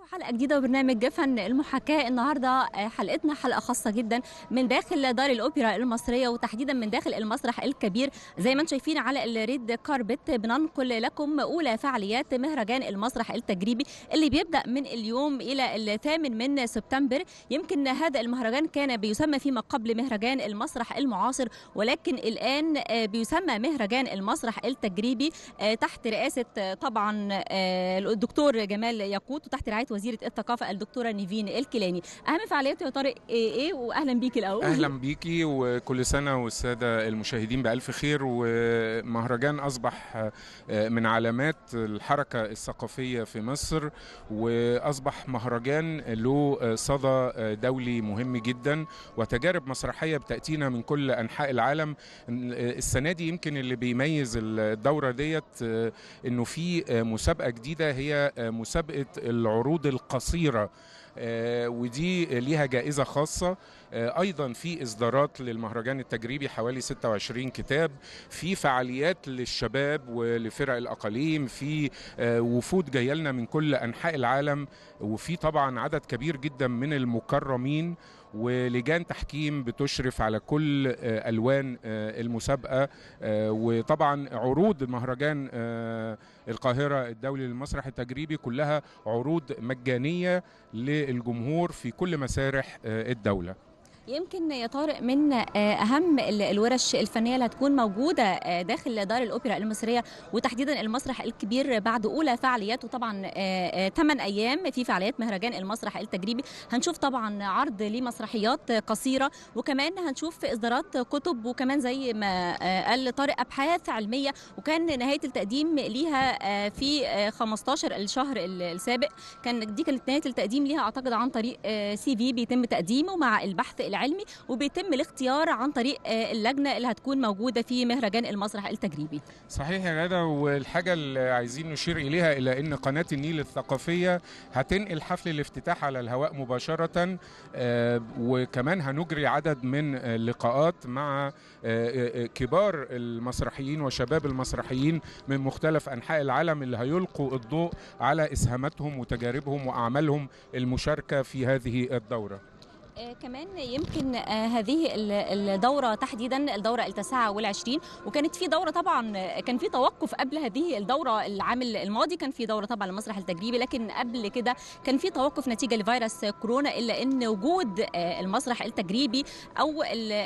وحلقة جديدة وبرنامج فن المحاكاة. النهاردة حلقتنا حلقة خاصة جدا من داخل دار الأوبرا المصرية، وتحديدا من داخل المسرح الكبير. زي ما انتم شايفين على الريد كاربت بننقل لكم أولى فعاليات مهرجان المسرح التجريبي اللي بيبدأ من اليوم إلى 8 سبتمبر. يمكن هذا المهرجان كان بيسمى فيما قبل مهرجان المسرح المعاصر، ولكن الآن بيسمى مهرجان المسرح التجريبي تحت رئاسة طبعا الدكتور جمال ياقوت، وتحت رعاية وزيرة الثقافة الدكتورة نيفين الكيلاني. أهم فعالياته يا طارق إيه؟ وأهلا بيكي الأول. أهلا بيكي، وكل سنة والسادة المشاهدين بألف خير. ومهرجان أصبح من علامات الحركة الثقافية في مصر، وأصبح مهرجان له صدى دولي مهم جدا، وتجارب مسرحية بتأتينا من كل أنحاء العالم. السنة دي يمكن اللي بيميز الدورة ديت إنه في مسابقة جديدة، هي مسابقة العروض القصيرة، ودي ليها جائزة خاصة. أيضا في إصدارات للمهرجان التجريبي حوالي 26 كتاب، في فعاليات للشباب ولفرق الأقاليم، في وفود جاية لنا من كل أنحاء العالم، وفي طبعا عدد كبير جدا من المكرمين، ولجان تحكيم بتشرف على كل ألوان المسابقة. وطبعا عروض مهرجان القاهرة الدولي للمسرح التجريبي كلها عروض مجانية للجمهور في كل مسارح الدولة. يمكن يا طارق من أهم الورش الفنية اللي هتكون موجودة داخل دار الأوبرا المصرية، وتحديدا المسرح الكبير، بعد أولى فعالياته طبعا 8 أيام في فعاليات مهرجان المسرح التجريبي. هنشوف طبعا عرض لمسرحيات قصيرة، وكمان هنشوف إصدارات كتب، وكمان زي ما قال طارق أبحاث علمية، وكان نهاية التقديم ليها في 15 الشهر السابق. كانت نهاية التقديم ليها أعتقد عن طريق CV بيتم تقديمه مع البحث العلمي، وبيتم الاختيار عن طريق اللجنة اللي هتكون موجودة في مهرجان المسرح التجريبي. صحيح يا غادة، والحاجة اللي عايزين نشير إليها إلى أن قناة النيل الثقافية هتنقل حفل الافتتاح على الهواء مباشرة، وكمان هنجري عدد من اللقاءات مع كبار المسرحيين وشباب المسرحيين من مختلف أنحاء العالم، اللي هيلقوا الضوء على إسهاماتهم وتجاربهم وأعمالهم المشاركة في هذه الدورة. كمان يمكن هذه الدورة تحديدا الدورة 29، وكانت في دورة طبعا كان في توقف قبل هذه الدورة العام الماضي، كان في دورة طبعا المسرح التجريبي، لكن قبل كده كان في توقف نتيجة لفيروس كورونا. إلا أن وجود المسرح التجريبي أو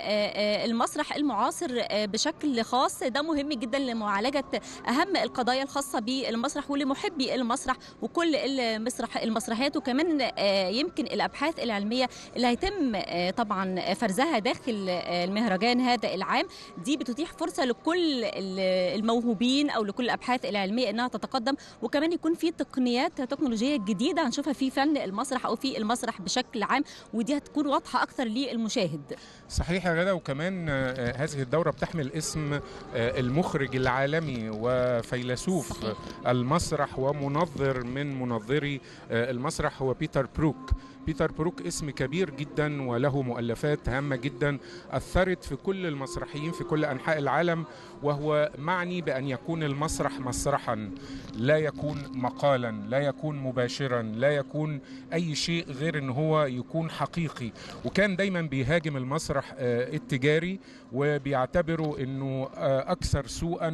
المسرح المعاصر بشكل خاص ده مهم جدا لمعالجة أهم القضايا الخاصة بالمسرح ولمحبي المسرح وكل المسرحيات. وكمان يمكن الأبحاث العلمية اللي هيتم طبعا فرزها داخل المهرجان هذا العام، دي بتتيح فرصة لكل الموهوبين أو لكل الأبحاث العلمية أنها تتقدم، وكمان يكون في تقنيات تكنولوجية جديدة هنشوفها في فن المسرح أو في المسرح بشكل عام، ودي هتكون واضحة أكثر للمشاهد. صحيح يا غدا، وكمان هذه الدورة بتحمل اسم المخرج العالمي وفيلسوف صحيح المسرح ومنظر من منظري المسرح، هو بيتر بروك. بيتر بروك اسم كبير جدا وله مؤلفات هامة جدا أثرت في كل المسرحيين في كل أنحاء العالم، وهو معني بأن يكون المسرح مسرحا، لا يكون مقالا، لا يكون مباشرا، لا يكون أي شيء غير أنه هو يكون حقيقي. وكان دايما بيهاجم المسرح التجاري، وبيعتبره أنه أكثر سوءا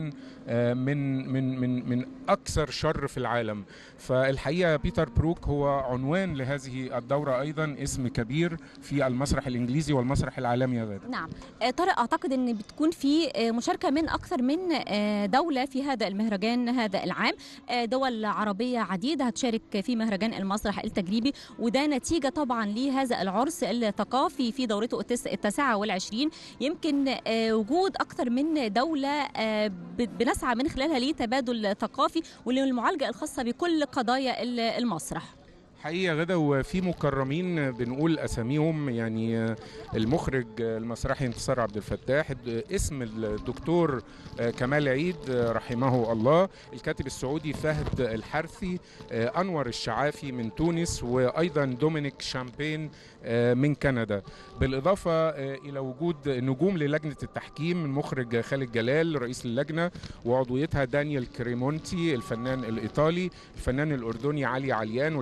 من أكثر شر في العالم. فالحقيقة بيتر بروك هو عنوان لهذه الدورة، أيضا اسم كبير في المسرح الإنجليزي والمسرح العالمي يا غادة. نعم طارق، أعتقد أن بتكون في مشاركة من أكثر من دولة في هذا المهرجان هذا العام. دول عربية عديدة هتشارك في مهرجان المسرح التجريبي، وده نتيجة طبعا لهذا العرس الثقافي في دورته 29. يمكن وجود أكثر من دولة بنسعى من خلالها لتبادل ثقافي وللمعالجة الخاصة بكل قضايا المسرح. حقيقة غدا، وفي مكرمين بنقول أساميهم، يعني المخرج المسرحي انتصار عبد الفتاح، اسم الدكتور كمال عيد رحمه الله، الكاتب السعودي فهد الحرثي، أنور الشعافي من تونس، وأيضا دومينيك شامبين من كندا، بالإضافة إلى وجود نجوم للجنة التحكيم، المخرج خالد جلال رئيس اللجنة، وعضويتها دانيال كريمونتي الفنان الإيطالي، الفنان الأردني علي عليان، والكاتبة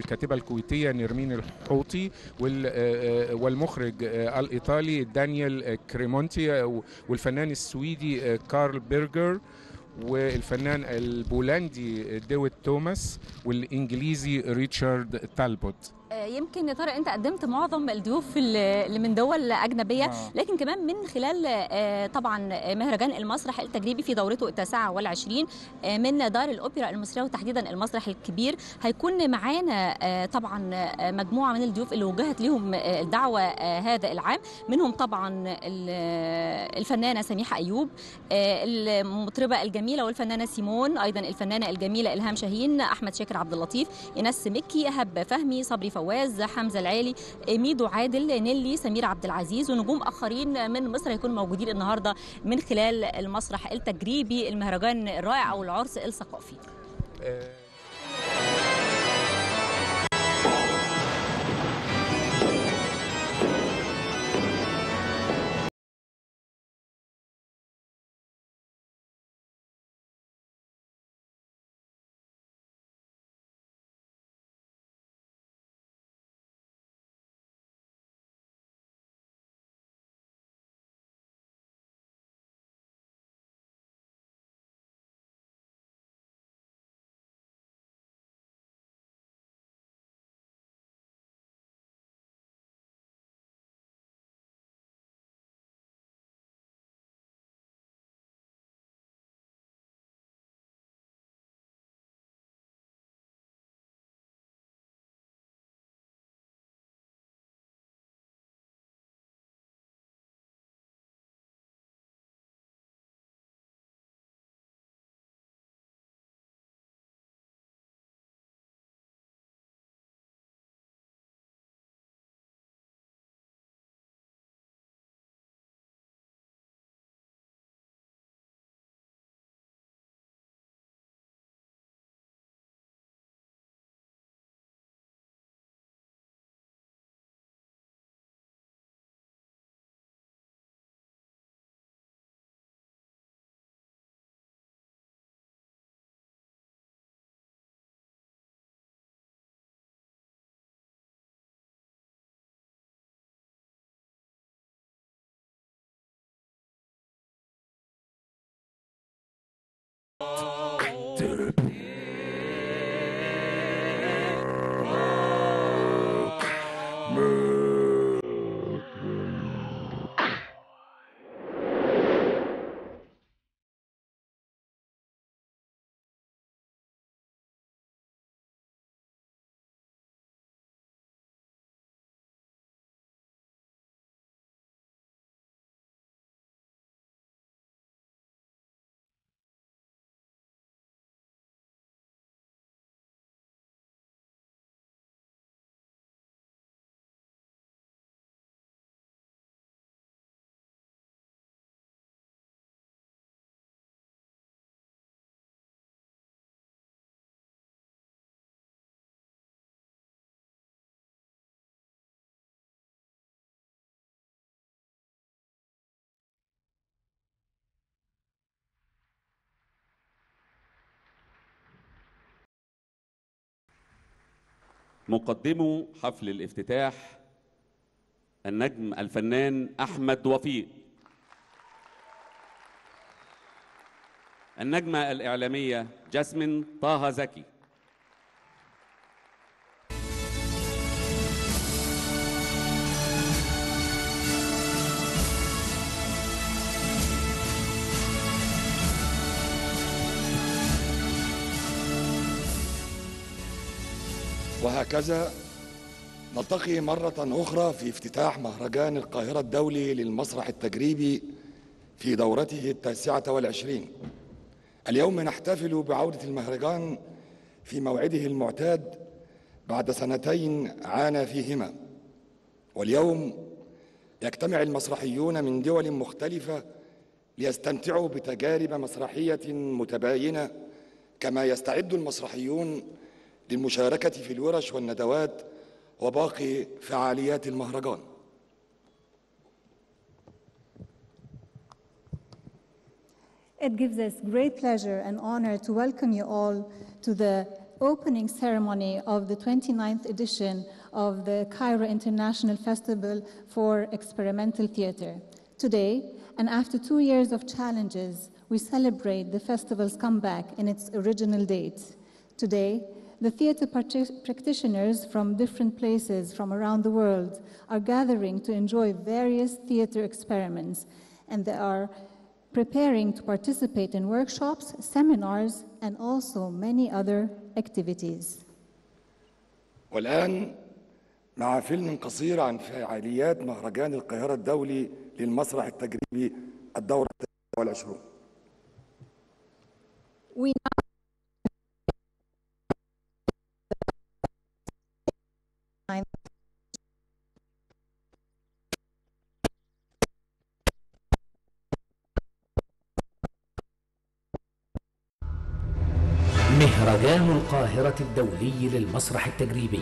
الكويتية نرمين الحوطي، والمخرج الإيطالي دانيال كريمونتي، والفنان السويدي كارل بيرجر، والفنان البولندي ديويد توماس، والإنجليزي ريتشارد تالبوت. يمكن يا ترى انت قدمت معظم الضيوف اللي من دول اجنبيه، لكن كمان من خلال طبعا مهرجان المسرح التجريبي في دورته ال29 من دار الاوبرا المصريه وتحديدا المسرح الكبير، هيكون معانا طبعا مجموعه من الضيوف اللي وجهت لهم الدعوه هذا العام، منهم طبعا الفنانه سميحه ايوب، المطربه الجميله والفنانه سيمون، ايضا الفنانه الجميله الهام شاهين، احمد شاكر عبد اللطيف، ايناس مكي، هب فهمي، صبري فواز، حمزه العالي، ميدو عادل، نيلي، سمير عبد العزيز، ونجوم اخرين من مصر هيكونوا موجودين النهارده من خلال المسرح التجريبي، المهرجان الرائع او العرس الثقافي. مقدمو حفل الافتتاح النجم الفنان أحمد وفيق، النجمة الإعلامية جاسمين طه زكي، وهكذا نلتقي مرة أخرى في افتتاح مهرجان القاهرة الدولي للمسرح التجريبي في دورته ال29. اليوم نحتفل بعودة المهرجان في موعده المعتاد بعد سنتين عانى فيهما، واليوم يجتمع المسرحيون من دول مختلفة ليستمتعوا بتجارب مسرحية متباينة، كما يستعد المسرحيون للمشاركة في الورش والندوات وباقي فعاليات المهرجان. It gives us great pleasure and honor to welcome you all to the opening ceremony of the 29th edition of the Cairo International Festival for Experimental Theatre. Today, and after 2 years of challenges, we celebrate the festival's comeback in its original date. Today, the theatre practitioners from different places from around the world are gathering to enjoy various theatre experiments, and they are preparing to participate in workshops, seminars, and also many other activities. والآن مع فيلم قصير عن فعاليات مهرجان القاهرة الدولي للمسرح التجريبي الدورة 29. We مهرجان القاهرة الدولي للمسرح التجريبي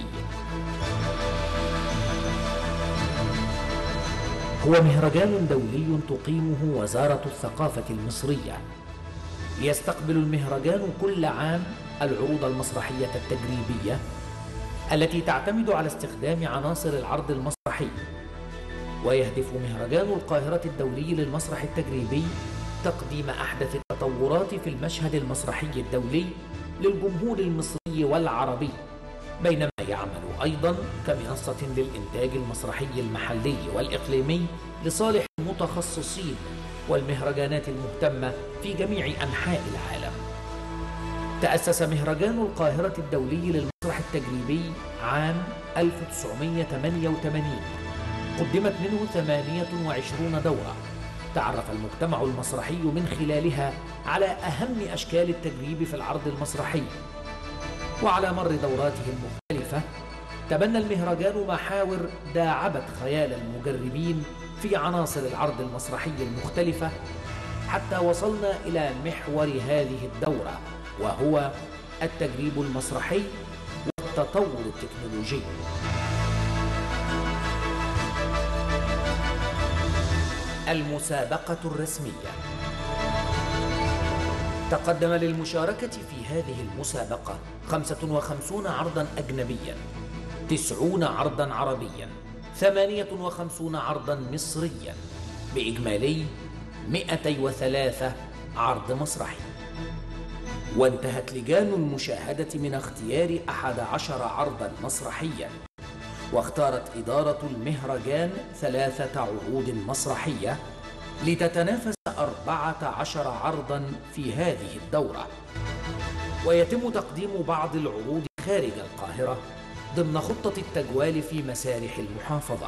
هو مهرجان دولي تقيمه وزارة الثقافة المصرية. يستقبل المهرجان كل عام العروض المسرحية التجريبية التي تعتمد على استخدام عناصر العرض المسرحي. ويهدف مهرجان القاهرة الدولي للمسرح التجريبي تقديم أحدث التطورات في المشهد المسرحي الدولي للجمهور المصري والعربي، بينما يعمل أيضاً كمنصة للإنتاج المسرحي المحلي والإقليمي لصالح المتخصصين والمهرجانات المهتمة في جميع أنحاء العالم. تأسس مهرجان القاهرة الدولي للمسرح التجريبي عام 1988، قدمت منه 28 دورة تعرف المجتمع المسرحي من خلالها على أهم أشكال التجريب في العرض المسرحي. وعلى مر دوراته المختلفة تبنى المهرجان محاور داعبت خيال المجربين في عناصر العرض المسرحي المختلفة، حتى وصلنا إلى محور هذه الدورة، وهو التجريب المسرحي والتطور التكنولوجي. المسابقة الرسمية. تقدم للمشاركة في هذه المسابقة 55 عرضاً أجنبياً، 90 عرضاً عربياً، 58 عرضاً مصرياً، بإجمالي 203 عرض مسرحي. وانتهت لجان المشاهدة من اختيار 11 عرضاً مسرحياً، واختارت إدارة المهرجان 3 عروض مسرحية لتتنافس 14 عرضاً في هذه الدورة. ويتم تقديم بعض العروض خارج القاهرة ضمن خطة التجوال في مسارح المحافظة.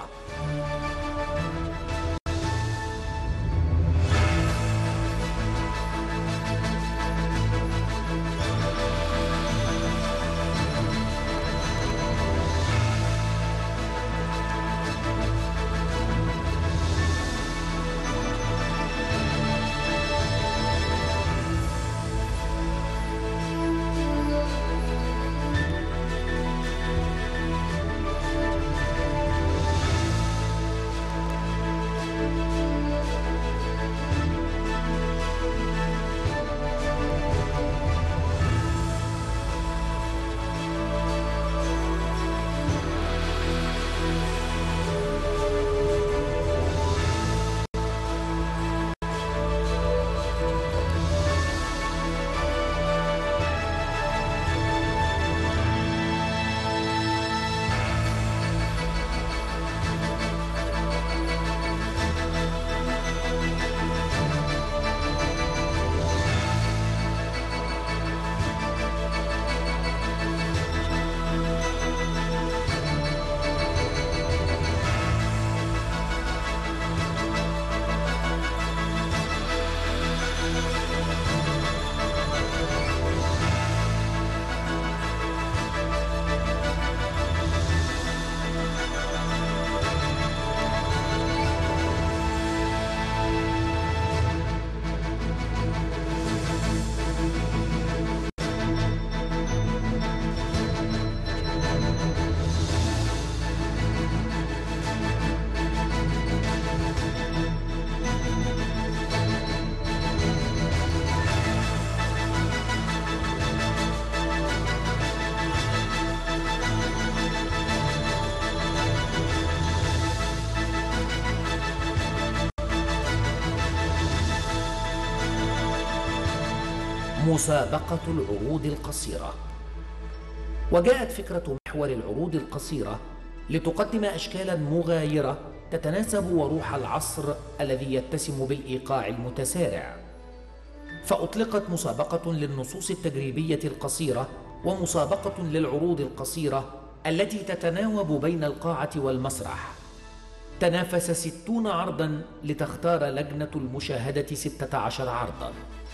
مسابقة العروض القصيرة. وجاءت فكرة محور العروض القصيرة لتقدم أشكالا مغايرة تتناسب وروح العصر الذي يتسم بالإيقاع المتسارع، فأطلقت مسابقة للنصوص التجريبية القصيرة ومسابقة للعروض القصيرة التي تتناوب بين القاعة والمسرح. تنافس 60 عرضاً لتختار لجنة المشاهدة 16 عرضاً.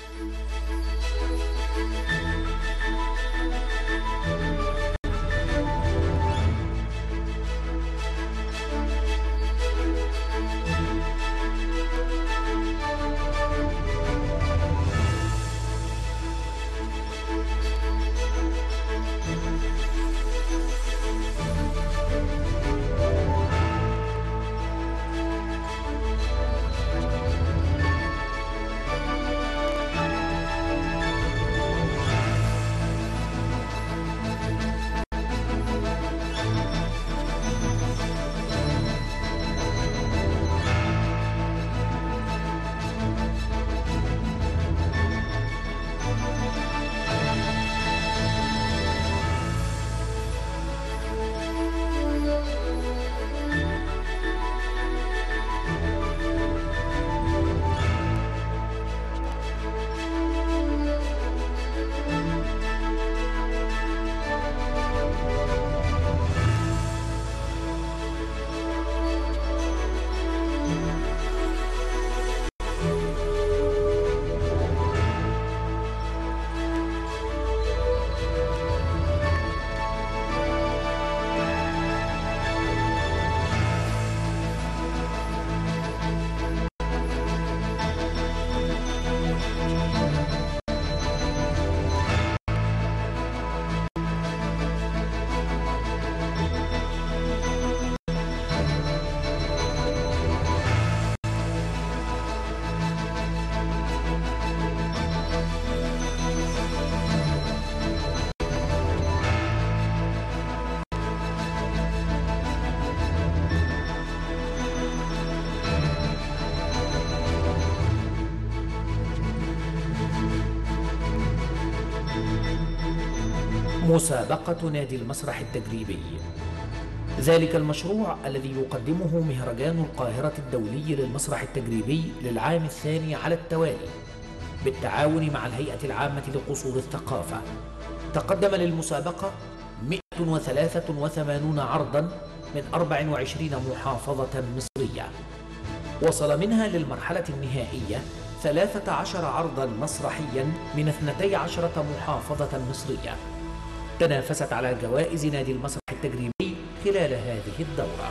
مسابقة نادي المسرح التجريبي، ذلك المشروع الذي يقدمه مهرجان القاهرة الدولي للمسرح التجريبي للعام الثاني على التوالي بالتعاون مع الهيئة العامة لقصور الثقافة. تقدم للمسابقة 183 عرضاً من 24 محافظة مصرية، وصل منها للمرحلة النهائية 13 عرضاً مسرحياً من 12 محافظة مصرية. تنافست على جوائز نادي المسرح التجريبي خلال هذه الدورة.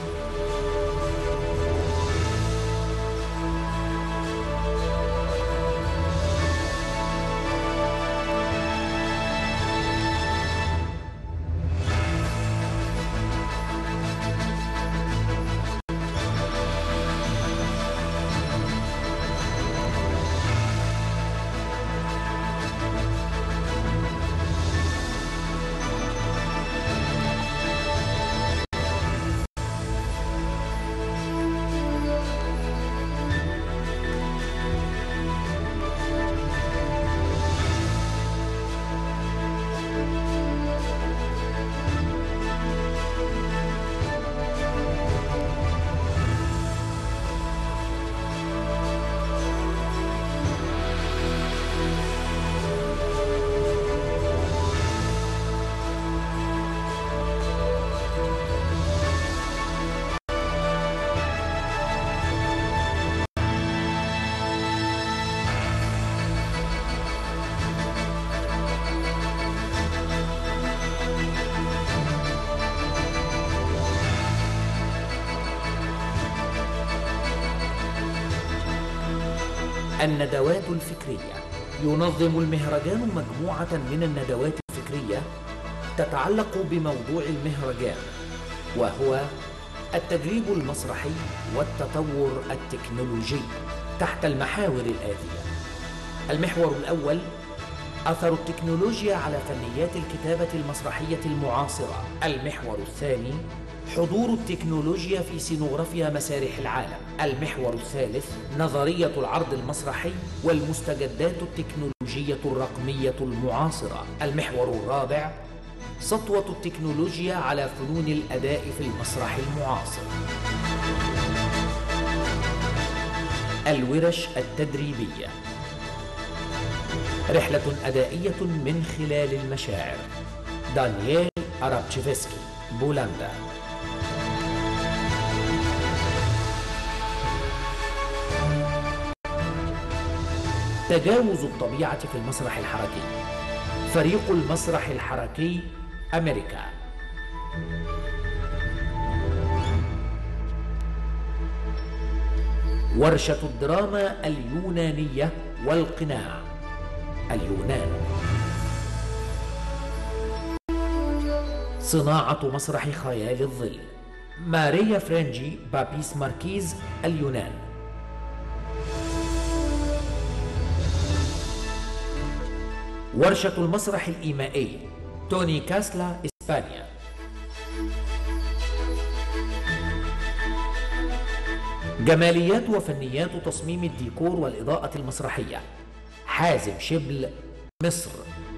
الندوات الفكرية. ينظم المهرجان مجموعة من الندوات الفكرية تتعلق بموضوع المهرجان، وهو التجريب المسرحي والتطور التكنولوجي تحت المحاور الآتية: المحور الأول أثر التكنولوجيا على فنيات الكتابة المسرحية المعاصرة. المحور الثاني حضور التكنولوجيا في سينوغرافيا مسارح العالم. المحور الثالث نظرية العرض المسرحي والمستجدات التكنولوجية الرقمية المعاصرة. المحور الرابع سطوة التكنولوجيا على فنون الأداء في المسرح المعاصر. الورش التدريبية، رحلة أدائية من خلال المشاعر. دانييل أرابتشيفسكي، بولندا. تجاوز الطبيعة في المسرح الحركي. فريق المسرح الحركي، أمريكا. ورشة الدراما اليونانية والقناع، اليونان. صناعة مسرح خيال الظل، ماريا فرنجي بابيس ماركيز، اليونان. ورشة المسرح الإيمائي، توني كاسلا، إسبانيا. جماليات وفنيات تصميم الديكور والإضاءة المسرحية، حازم شبل، مصر.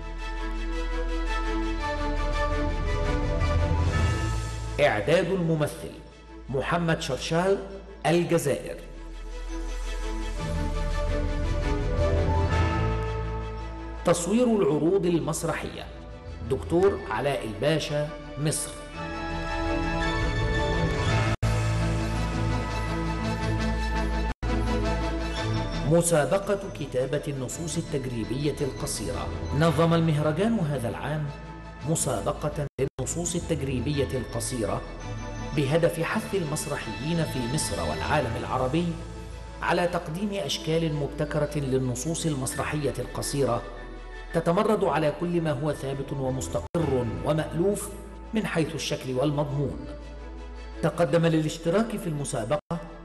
إعداد الممثل، محمد شرشال، الجزائر. تصوير العروض المسرحية، دكتور علاء الباشا، مصر. مسابقة كتابة النصوص التجريبية القصيرة. نظم المهرجان هذا العام مسابقة للنصوص التجريبية القصيرة بهدف حث المسرحيين في مصر والعالم العربي على تقديم أشكال مبتكرة للنصوص المسرحية القصيرة تتمرد على كل ما هو ثابت ومستقر ومألوف من حيث الشكل والمضمون. تقدم للاشتراك في المسابقة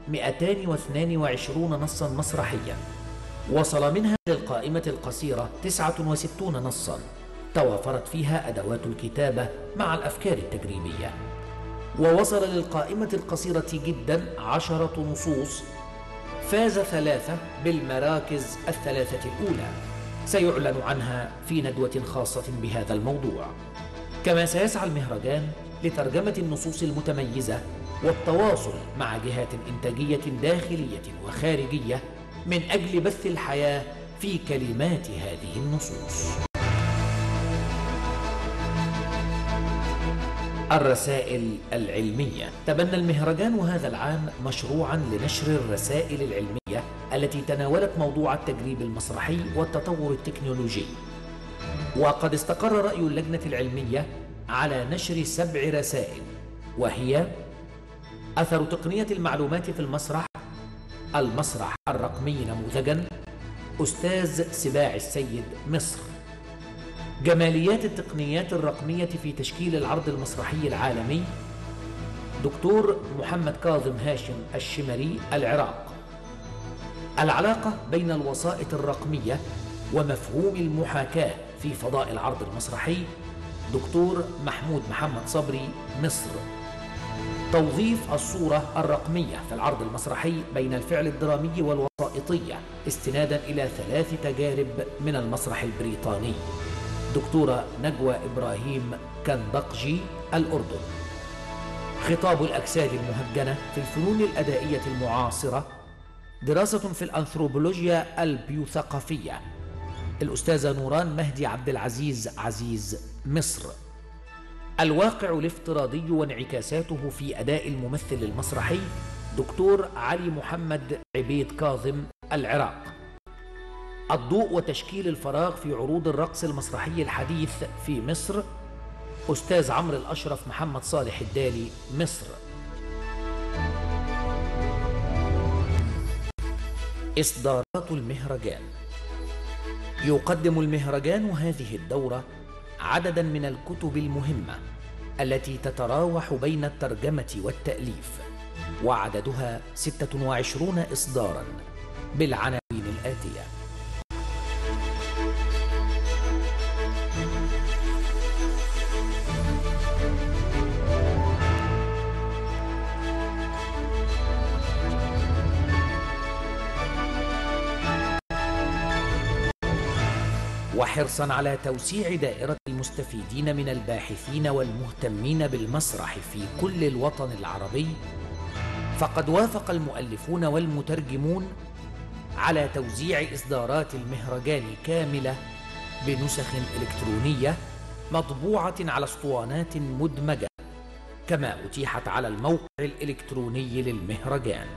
222 نصاً مسرحياً، وصل منها للقائمة القصيرة 69 نصاً توافرت فيها أدوات الكتابة مع الأفكار التجريبية، ووصل للقائمة القصيرة جداً 10 نصوص، فاز 3 بالمراكز الثلاثة الأولى، سيعلن عنها في ندوة خاصة بهذا الموضوع. كما سيسعى المهرجان لترجمة النصوص المتميزة والتواصل مع جهات إنتاجية داخلية وخارجية من أجل بث الحياة في كلمات هذه النصوص. الرسائل العلمية. تبنى المهرجان هذا العام مشروعاً لنشر الرسائل العلمية التي تناولت موضوع التجريب المسرحي والتطور التكنولوجي، وقد استقر رأي اللجنة العلمية على نشر 7 رسائل، وهي: أثر تقنية المعلومات في المسرح، المسرح الرقمي نموذجاً، أستاذ سباع السيد، مصر. جماليات التقنيات الرقمية في تشكيل العرض المسرحي العالمي، دكتور محمد كاظم هاشم الشمري، العراق. العلاقة بين الوسائط الرقمية ومفهوم المحاكاة في فضاء العرض المسرحي، دكتور محمود محمد صبري، مصر. توظيف الصورة الرقمية في العرض المسرحي بين الفعل الدرامي والوسائطية استناداً إلى 3 تجارب من المسرح البريطاني، دكتورة نجوى إبراهيم كندقجي، الأردن. خطاب الأجساد المهجنة في الفنون الأدائية المعاصرة، دراسة في الأنثروبولوجيا البيوثقافية، الأستاذة نوران مهدي عبد العزيز، عزيز، مصر. الواقع الافتراضي وانعكاساته في أداء الممثل المسرحي، دكتور علي محمد عبيد كاظم، العراق. الضوء وتشكيل الفراغ في عروض الرقص المسرحي الحديث في مصر، أستاذ عمرو الأشرف محمد صالح الدالي، مصر. إصدارات المهرجان. يقدم المهرجان هذه الدورة عدداً من الكتب المهمة التي تتراوح بين الترجمة والتأليف، وعددها 26 إصداراً بالعناوين الآتية: وحرصا على توسيع دائرة المستفيدين من الباحثين والمهتمين بالمسرح في كل الوطن العربي، فقد وافق المؤلفون والمترجمون على توزيع إصدارات المهرجان كاملة بنسخ إلكترونية مطبوعة على اسطوانات مدمجة، كما أتيحت على الموقع الإلكتروني للمهرجان.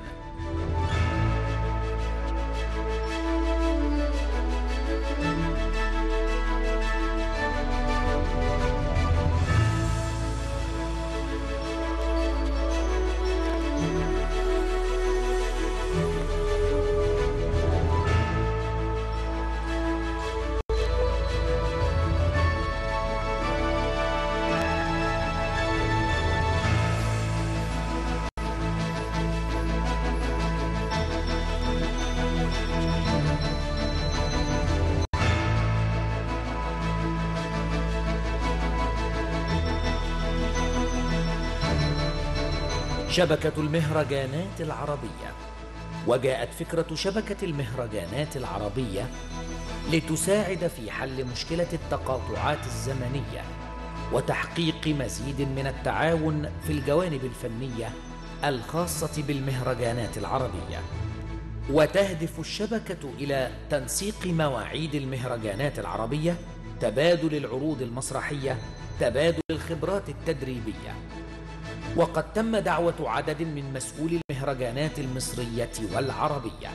شبكة المهرجانات العربية. وجاءت فكرة شبكة المهرجانات العربية لتساعد في حل مشكلة التقاطعات الزمنية وتحقيق مزيد من التعاون في الجوانب الفنية الخاصة بالمهرجانات العربية. وتهدف الشبكة إلى تنسيق مواعيد المهرجانات العربية، تبادل العروض المسرحية، تبادل الخبرات التدريبية. وقد تم دعوة عدد من مسؤولي المهرجانات المصرية والعربية.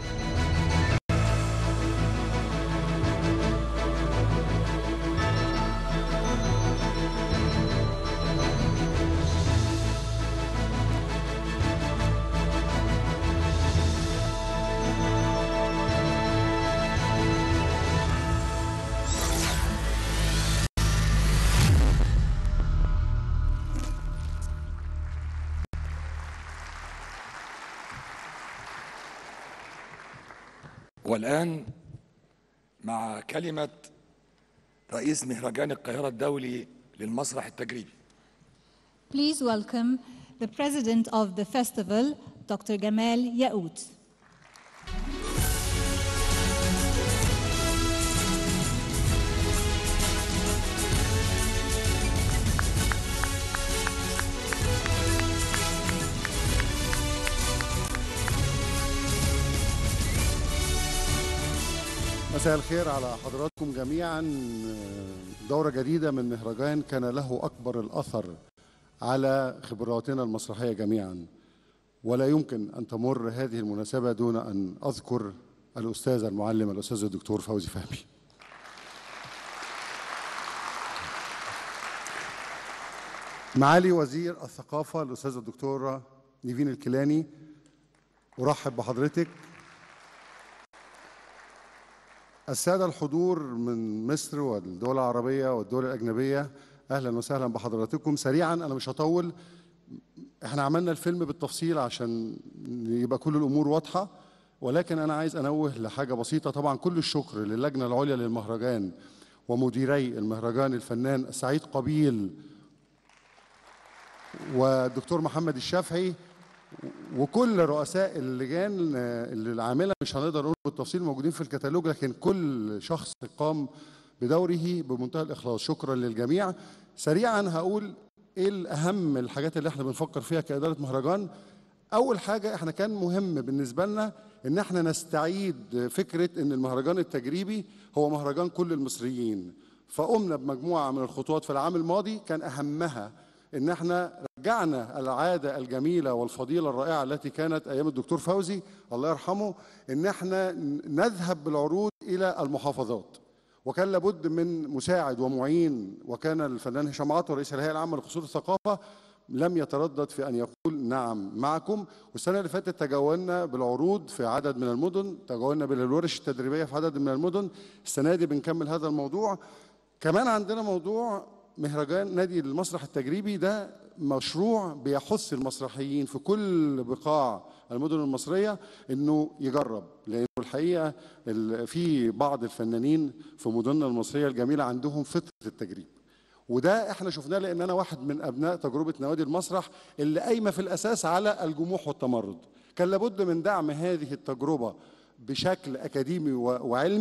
والآن مع كلمة رئيس مهرجان القاهرة الدولي للمسرح التجريبي. Please welcome the President of the festival, Dr. Gamal Yaout. مساء الخير على حضراتكم جميعا. دورة جديدة من مهرجان كان له أكبر الأثر على خبراتنا المسرحية جميعا، ولا يمكن أن تمر هذه المناسبة دون أن أذكر الأستاذ المعلم الأستاذ الدكتور فوزي فهمي. معالي وزير الثقافة الأستاذة الدكتورة نيفين الكيلاني، أرحب بحضرتك. السادة الحضور من مصر والدول العربية والدول الأجنبية، أهلا وسهلا بحضراتكم. سريعا أنا مش هطول، احنا عملنا الفيلم بالتفصيل عشان يبقى كل الأمور واضحة، ولكن أنا عايز أنوه لحاجة بسيطة. طبعا كل الشكر للجنة العليا للمهرجان ومديري المهرجان الفنان السعيد قبيل والدكتور محمد الشافعي وكل رؤساء اللجان اللي العامله، مش هنقدر نقول بالتفصيل، موجودين في الكتالوج، لكن كل شخص قام بدوره بمنتهى الإخلاص. شكرا للجميع. سريعا هقول ايه الأهم الحاجات اللي احنا بنفكر فيها كإدارة مهرجان. أول حاجة احنا كان مهم بالنسبة لنا ان احنا نستعيد فكرة ان المهرجان التجريبي هو مهرجان كل المصريين، فقمنا بمجموعة من الخطوات في العام الماضي. كان أهمها ان احنا رجعنا العادة الجميلة والفضيلة الرائعة التي كانت ايام الدكتور فوزي الله يرحمه، ان احنا نذهب بالعروض الى المحافظات، وكان لابد من مساعد ومعين، وكان الفنان هشام عطوة رئيس الهيئة العامة لقصور الثقافة لم يتردد في ان يقول نعم معكم. والسنة اللي فاتت تجولنا بالعروض في عدد من المدن، تجولنا بالورش التدريبية في عدد من المدن. السنة دي بنكمل هذا الموضوع. كمان عندنا موضوع مهرجان نادي المسرح التجريبي، ده مشروع بيحث المسرحيين في كل بقاع المدن المصرية انه يجرب، لانه الحقيقة في بعض الفنانين في مدننا المصرية الجميلة عندهم فطرة التجريب، وده احنا شفناه لان انا واحد من ابناء تجربة نوادي المسرح اللي قايمة في الاساس على الجموح والتمرد. كان لابد من دعم هذه التجربة بشكل اكاديمي وعلمي،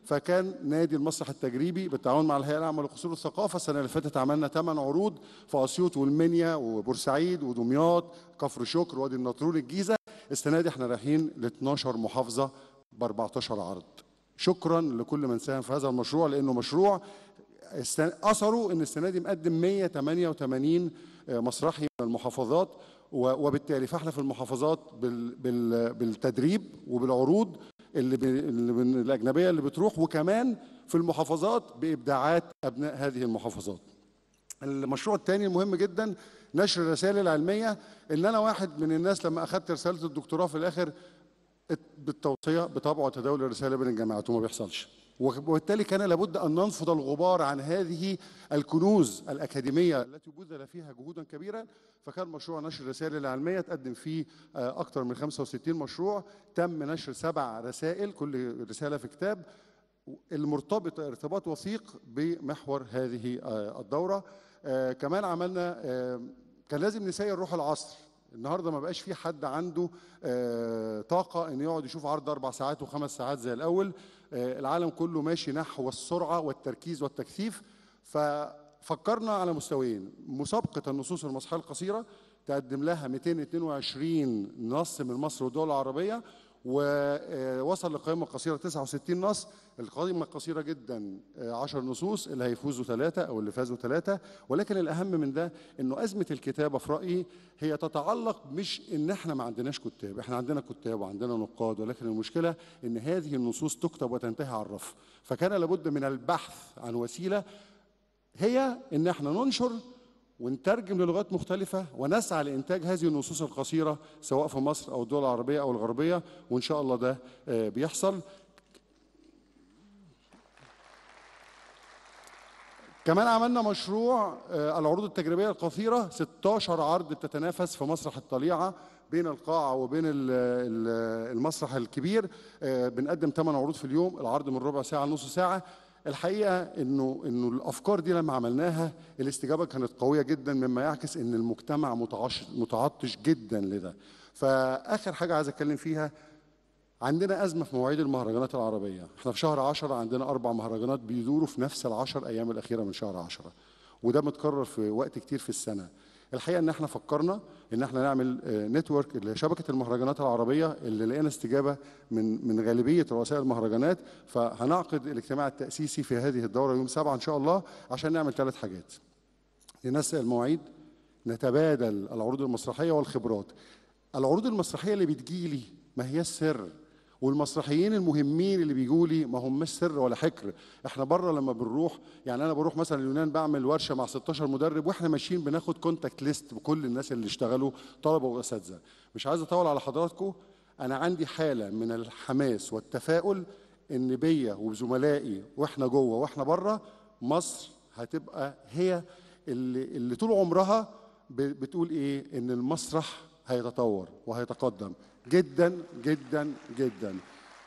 فكان نادي المسرح التجريبي بالتعاون مع الهيئه العامه لقصور الثقافه. السنه اللي فاتت عملنا 8 عروض في اسيوط والمنيا وبورسعيد ودمياط، كفر شكر، وادي النطرون، الجيزه. السنه دي احنا رايحين ل 12 محافظه ب 14 عرض. شكرا لكل من ساهم في هذا المشروع، لانه مشروع اثره ان السنه دي مقدم 188 مسرحي من المحافظات، وبالتالي فاحنا في المحافظات بالتدريب وبالعروض اللي من الاجنبيه اللي بتروح، وكمان في المحافظات بابداعات ابناء هذه المحافظات. المشروع الثاني المهم جدا نشر الرسائل العلميه. ان انا واحد من الناس لما اخذت رساله الدكتوراه في الاخر بالتوصيه بطبع وتداول الرساله بين الجامعات، وما بيحصلش، وبالتالي كان لابد ان ننفض الغبار عن هذه الكنوز الاكاديميه التي بذل فيها جهودا كبيره. فكان مشروع نشر الرسائل العلميه تقدم فيه اكثر من 65 مشروع، تم نشر 7 رسائل، كل رساله في كتاب، المرتبطه ارتباط وثيق بمحور هذه الدوره. كمان عملنا كان لازم نسير روح العصر. النهارده ما بقاش في حد عنده طاقه ان يقعد يشوف عرض 4 ساعات و5 ساعات زي الاول. العالم كله ماشي نحو السرعه والتركيز والتكثيف. ففكرنا على مستويين: مسابقه النصوص المسرحيه القصيره تقدم لها 222 نص من مصر والدول العربيه، ووصل للقائمه القصيره 69 نص. القائمه القصيره جدا 10 نصوص، اللي هيفوزوا 3 او اللي فازوا 3. ولكن الاهم من ده انه ازمه الكتابه في رايي هي تتعلق مش ان احنا ما عندناش كتاب، احنا عندنا كتاب وعندنا نقاد، ولكن المشكله ان هذه النصوص تكتب وتنتهي على الرف. فكان لابد من البحث عن وسيله هي ان احنا ننشر ونترجم للغات مختلفة، ونسعى لإنتاج هذه النصوص القصيرة سواء في مصر أو الدول العربية أو الغربية، وإن شاء الله ده بيحصل. كمان عملنا مشروع العروض التجريبية القصيرة، 16 عرض بتتنافس في مسرح الطليعة بين القاعة وبين المسرح الكبير. بنقدم 8 عروض في اليوم، العرض من ربع ساعة لنص ساعة. الحقيقه انه الافكار دي لما عملناها الاستجابه كانت قويه جدا، مما يعكس ان المجتمع متعطش جدا لده. فاخر حاجه عايز اتكلم فيها، عندنا ازمه في مواعيد المهرجانات العربيه. احنا في شهر 10 عندنا 4 مهرجانات بيدوروا في نفس ال10 ايام الاخيره من شهر 10، وده متكرر في وقت كتير في السنه. الحقيقه ان احنا فكرنا ان احنا نعمل نتورك لشبكه المهرجانات العربيه، اللي لقينا استجابه من غالبيه رؤساء المهرجانات. فهنعقد الاجتماع التاسيسي في هذه الدوره يوم 7 ان شاء الله، عشان نعمل 3 حاجات: ننسق المواعيد، نتبادل العروض المسرحيه والخبرات. العروض المسرحيه اللي بتجيلي ما هي السر، والمسرحيين المهمين اللي بيجوا لي ما هم مش سر ولا حكر. احنا بره لما بنروح، يعني انا بروح مثلا اليونان بعمل ورشه مع 16 مدرب، واحنا ماشيين بناخد كونتاكت ليست بكل الناس اللي اشتغلوا، طلبه واساتذه. مش عايز اطول على حضراتكم، انا عندي حاله من الحماس والتفاؤل ان بيا وبزملائي واحنا جوه واحنا بره، مصر هتبقى هي اللي طول عمرها بتقول ايه، ان المسرح هيتطور وهيتقدم جدا جدا جدا.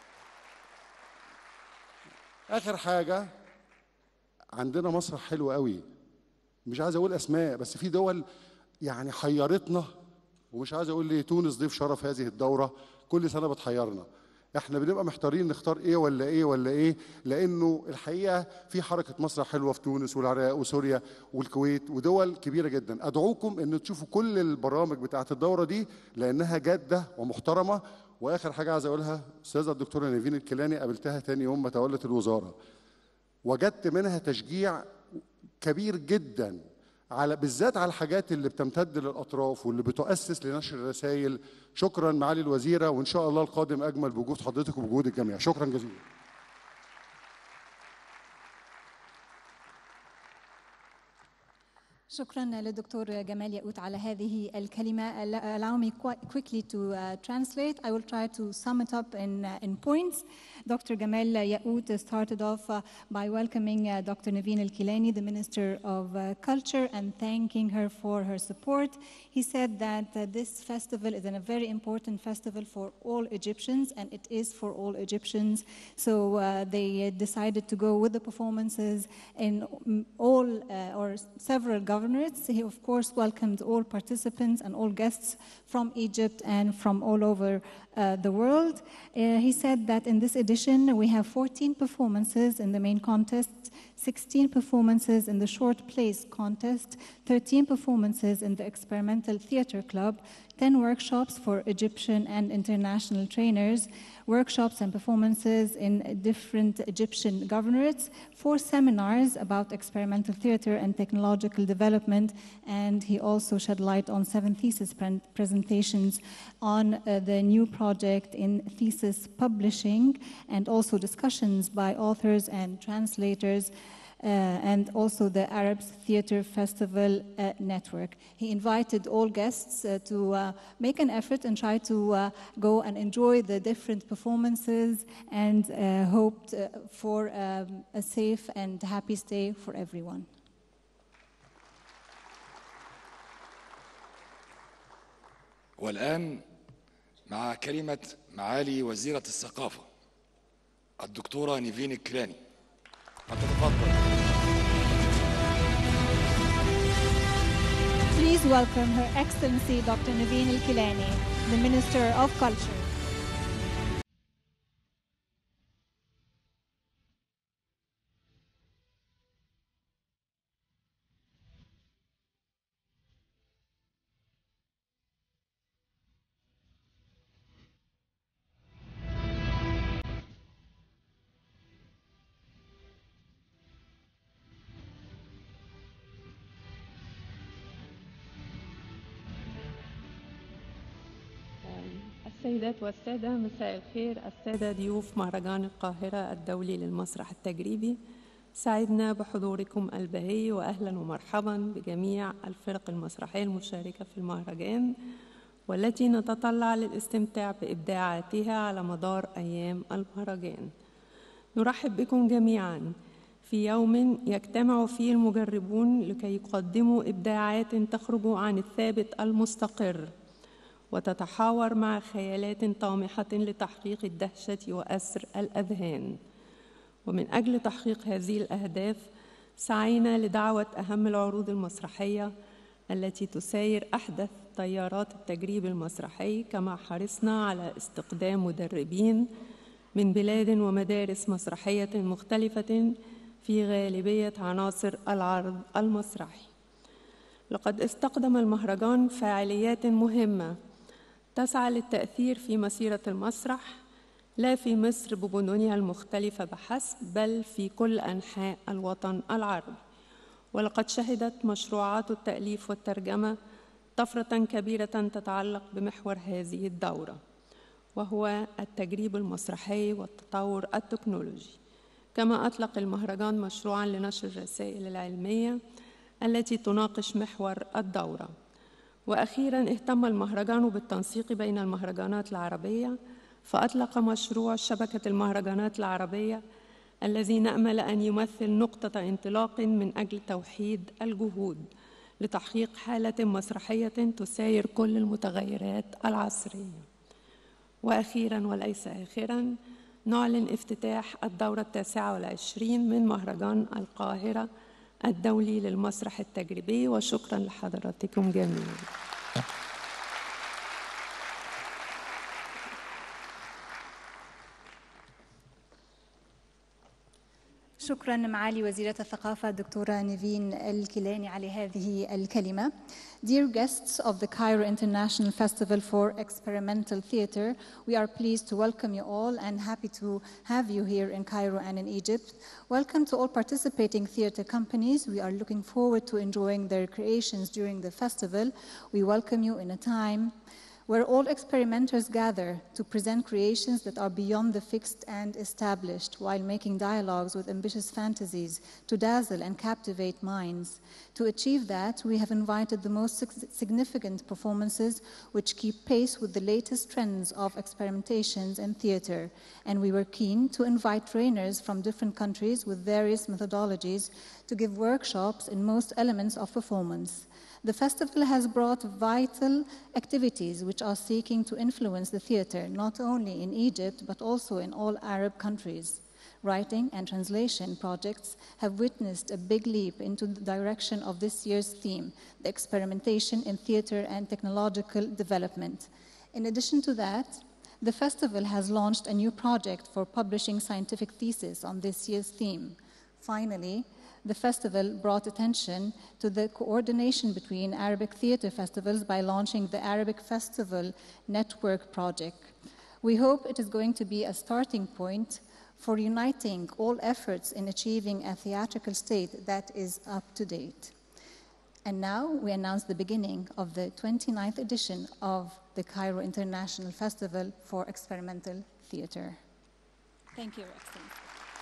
اخر حاجه، عندنا مسرح حلو قوي، مش عايز اقول اسماء، بس في دول يعني حيرتنا، ومش عايز اقول ليه تونس ضيف شرف هذه الدوره، كل سنه بتحيرنا. احنا بنبقى محتارين نختار ايه ولا ايه ولا ايه، لانه الحقيقه في حركه مسرح حلوه في تونس والعراق وسوريا والكويت ودول كبيره جدا. ادعوكم ان تشوفوا كل البرامج بتاعه الدوره دي، لانها جاده ومحترمه. واخر حاجه عايز اقولها، استاذه الدكتوره نيفين الكيلاني قابلتها تاني يوم ما تولت الوزاره، وجدت منها تشجيع كبير جدا على بالذات على الحاجات اللي بتمتد للاطراف واللي بتؤسس لنشر الرسائل. شكرا معالي الوزيره، وان شاء الله القادم اجمل بوجود حضرتك وبوجود الجميع. شكرا جزيلا. شكرا للدكتور جمال ياقوت على هذه الكلمة. Allow me quickly to translate. I will try to sum it up in points. Dr. Gamal Yaout started off by welcoming Dr. Naveen Al-Kilani, the Minister of Culture, and thanking her for her support. He said that this festival is a very important festival for all Egyptians, and it is for all Egyptians. So they decided to go with the performances in all or several governments governorates. He, of course, welcomed all participants and all guests from Egypt and from all over the world. He said that in this edition, we have 14 performances in the main contest, 16 performances in the short plays contest, 13 performances in the experimental theater club, 10 workshops for Egyptian and international trainers, workshops and performances in different Egyptian governorates, 4 seminars about experimental theater and technological development, and he also shed light on 7 thesis presentations on the new project in thesis publishing, and also discussions by authors and translators, and also the Arab Theatre Festival network. He invited all guests to make an effort and try to go and enjoy the different performances, and hoped for a safe and happy stay for everyone. والآن مع كلمة معالي وزيرة الثقافة الدكتورة نيفين الكيلاني. Please welcome Her Excellency Dr. Naveen Al-Kilani, the Minister of Culture. السيدات والسادة، مساء الخير. السادة ضيوف مهرجان القاهرة الدولي للمسرح التجريبي، سعدنا بحضوركم البهي، وأهلا ومرحبا بجميع الفرق المسرحية المشاركة في المهرجان، والتي نتطلع للاستمتاع بإبداعاتها على مدار أيام المهرجان. نرحب بكم جميعا في يوم يجتمع فيه المجربون لكي يقدموا إبداعات تخرج عن الثابت المستقر، وتتحاور مع خيالات طامحة لتحقيق الدهشة وأسر الأذهان. ومن أجل تحقيق هذه الأهداف سعينا لدعوة أهم العروض المسرحية التي تساير أحدث تيارات التجريب المسرحي، كما حرصنا على استقدام مدربين من بلاد ومدارس مسرحية مختلفة في غالبية عناصر العرض المسرحي. لقد استقدم المهرجان فعاليات مهمة تسعى للتأثير في مسيرة المسرح، لا في مصر ببنونها المختلفة بحسب، بل في كل أنحاء الوطن العربي. ولقد شهدت مشروعات التأليف والترجمة طفرة كبيرة تتعلق بمحور هذه الدورة، وهو التجريب المسرحي والتطور التكنولوجي. كما أطلق المهرجان مشروعاً لنشر الرسائل العلمية التي تناقش محور الدورة. وأخيراً اهتم المهرجان بالتنسيق بين المهرجانات العربية، فأطلق مشروع شبكة المهرجانات العربية الذي نأمل أن يمثل نقطة انطلاق من أجل توحيد الجهود لتحقيق حالة مسرحية تساير كل المتغيرات العصرية. وأخيراً وليس آخراً، نعلن افتتاح الدورة 29 من مهرجان القاهرة الدولي للمسرح التجريبي، وشكراً لحضراتكم جميعاً. شكراً معالي وزيرة الثقافة الدكتورة نيفين الكيلاني على هذه الكلمة. Dear guests of the Cairo International Festival for Experimental Theatre, we are pleased to welcome you all and happy to have you here in Cairo and in Egypt. Welcome to all participating theatre companies. We are looking forward to enjoying their creations during the festival. We welcome you in a time where all experimenters gather to present creations that are beyond the fixed and established, while making dialogues with ambitious fantasies to dazzle and captivate minds. To achieve that, we have invited the most significant performances which keep pace with the latest trends of experimentations in theater, and we were keen to invite trainers from different countries with various methodologies to give workshops in most elements of performance. The festival has brought vital activities which are seeking to influence the theater, not only in Egypt, but also in all Arab countries. writing, and translation projects have witnessed a big leap into the direction of this year's theme, the experimentation in theater and technological development. In addition to that, the festival has launched a new project for publishing scientific theses on this year's theme. Finally, the festival brought attention to the coordination between Arabic theater festivals by launching the Arabic Festival Network project. We hope it is going to be a starting point for uniting all efforts in achieving a theatrical state that is up to date. And now we announce the beginning of the 29th edition of the Cairo International Festival for Experimental Theater. Thank you, Your Excellency.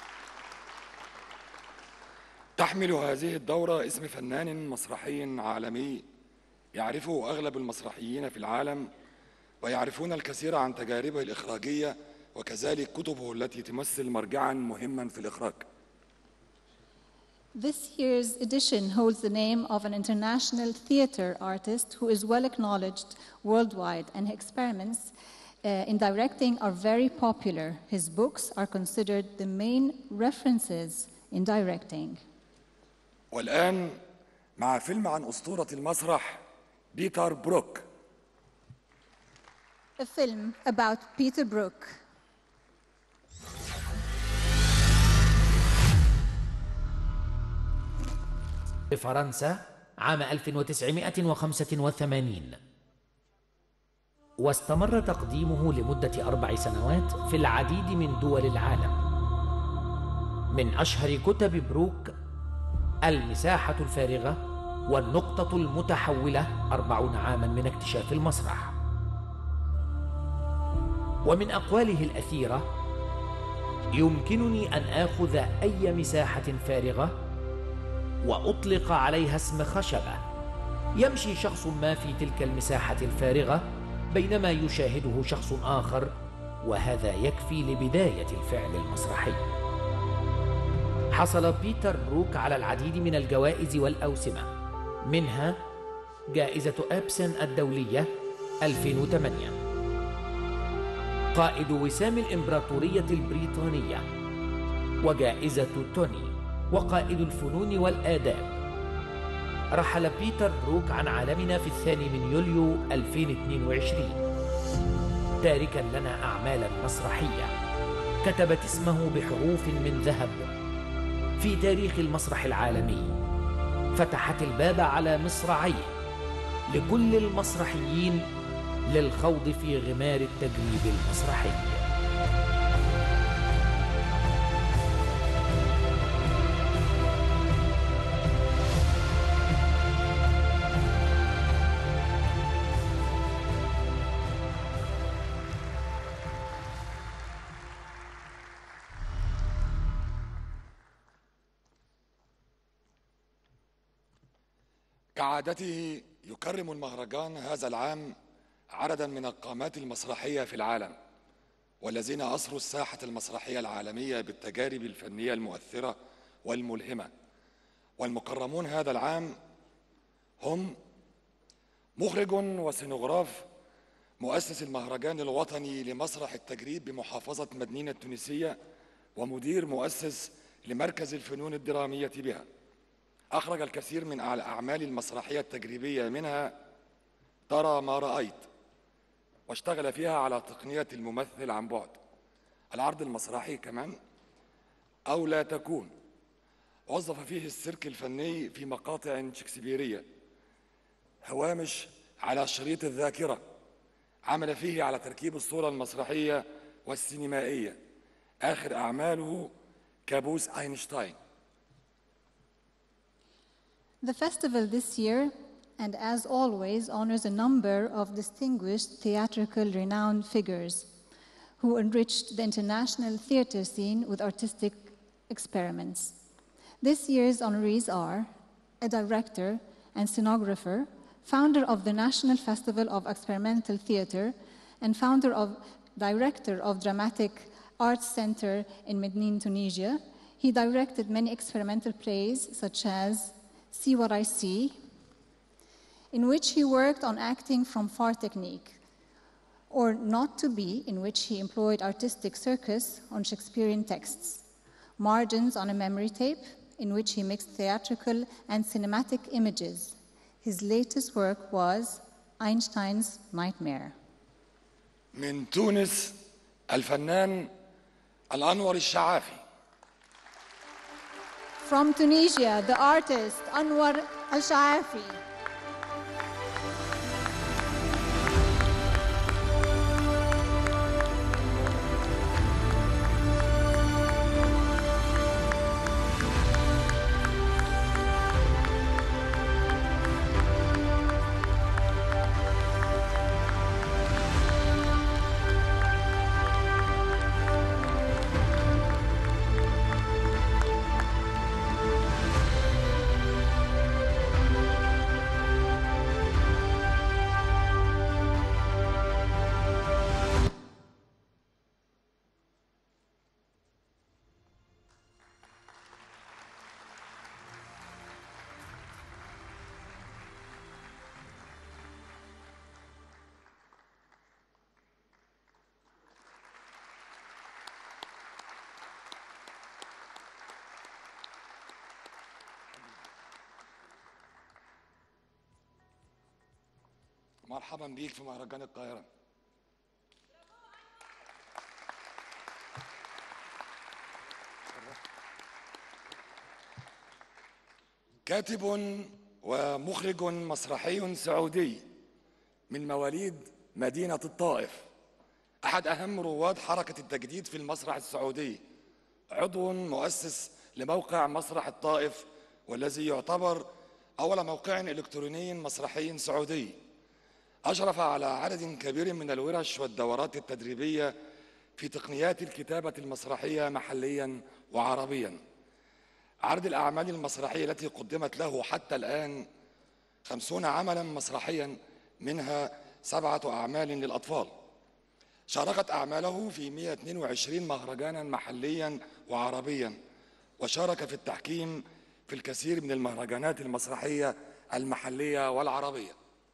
تحمل هذه الدورة اسم فنان مسرحي عالمي يعرفه أغلب المسرحيين في العالم ويعرفون الكثير عن تجاربه الإخراجية وكذلك كتبه التي تمثل مرجعاً مهماً في الإخراج. This year's edition holds the name of an international theater artist who is well acknowledged worldwide, and his experiments in directing are very popular. His books are considered the main references in directing. والآن مع فيلم عن أسطورة المسرح بيتر بروك. A film about Peter Brook. بفرنسا عام 1985، واستمر تقديمه لمدة 4 سنوات في العديد من دول العالم. من أشهر كتب بروك المساحة الفارغة والنقطة المتحولة 40 عاماً من اكتشاف المسرح. ومن أقواله الأثيرة: يمكنني أن آخذ أي مساحة فارغة وأطلق عليها اسم خشبة، يمشي شخص ما في تلك المساحة الفارغة بينما يشاهده شخص آخر، وهذا يكفي لبداية الفعل المسرحي. حصل بيتر بروك على العديد من الجوائز والأوسمة، منها جائزة إبسن الدولية 2008، قائد وسام الإمبراطورية البريطانية، وجائزة توني، وقائد الفنون والآداب. رحل بيتر بروك عن عالمنا في 2 يوليو 2022، تاركاً لنا أعمالاً مسرحية كتبت اسمه بحروف من ذهب في تاريخ المسرح العالمي، فتحت الباب على مصراعيه لكل المسرحيين للخوض في غمار التجريب المسرحي. كعادته يكرم المهرجان هذا العام عددا من القامات المسرحية في العالم، والذين أسروا الساحة المسرحية العالمية بالتجارب الفنية المؤثرة والملهمة. والمكرمون هذا العام هم مخرج وسينوغراف مؤسس المهرجان الوطني لمسرح التجريب بمحافظة مدينة التونسية، ومدير مؤسس لمركز الفنون الدرامية بها. أخرج الكثير من الأعمال المسرحية التجريبية، منها ترى ما رأيت، واشتغل فيها على تقنية الممثل عن بعد، العرض المسرحي كمان أو لا تكون، وظف فيه السيرك الفني في مقاطع شكسبيرية، هوامش على شريط الذاكرة، عمل فيه على تركيب الصورة المسرحية والسينمائية. آخر أعماله كابوس أينشتاين. The festival this year, and as always, honors a number of distinguished theatrical renowned figures who enriched the international theater scene with artistic experiments. This year's honorees are a director and scenographer, founder of the National Festival of Experimental Theater, and director of Dramatic Arts Center in Medellin, Tunisia. He directed many experimental plays such as See What I See, in which he worked on acting from far technique, or Not to Be, in which he employed artistic circus on Shakespearean texts. Margins on a memory tape, in which he mixed theatrical and cinematic images. His latest work was Einstein's Nightmare. من تونس الفنان الأنور الشعافي. From Tunisia, the artist Anwar Al-Shaafi. مرحبا بيك في مهرجان القاهرة. كاتب ومخرج مسرحي سعودي من مواليد مدينة الطائف، أحد أهم رواد حركة التجديد في المسرح السعودي، عضو مؤسس لموقع مسرح الطائف، والذي يعتبر أول موقع إلكتروني مسرحي سعودي. أشرف على عدد كبير من الورش والدورات التدريبية في تقنيات الكتابة المسرحية محلياً وعربياً. عرض الأعمال المسرحية التي قدمت له حتى الآن 50 عملاً مسرحياً، منها 7 أعمال للأطفال. شاركت أعماله في 122 مهرجاناً محلياً وعربياً، وشارك في التحكيم في الكثير من المهرجانات المسرحية المحلية والعربية.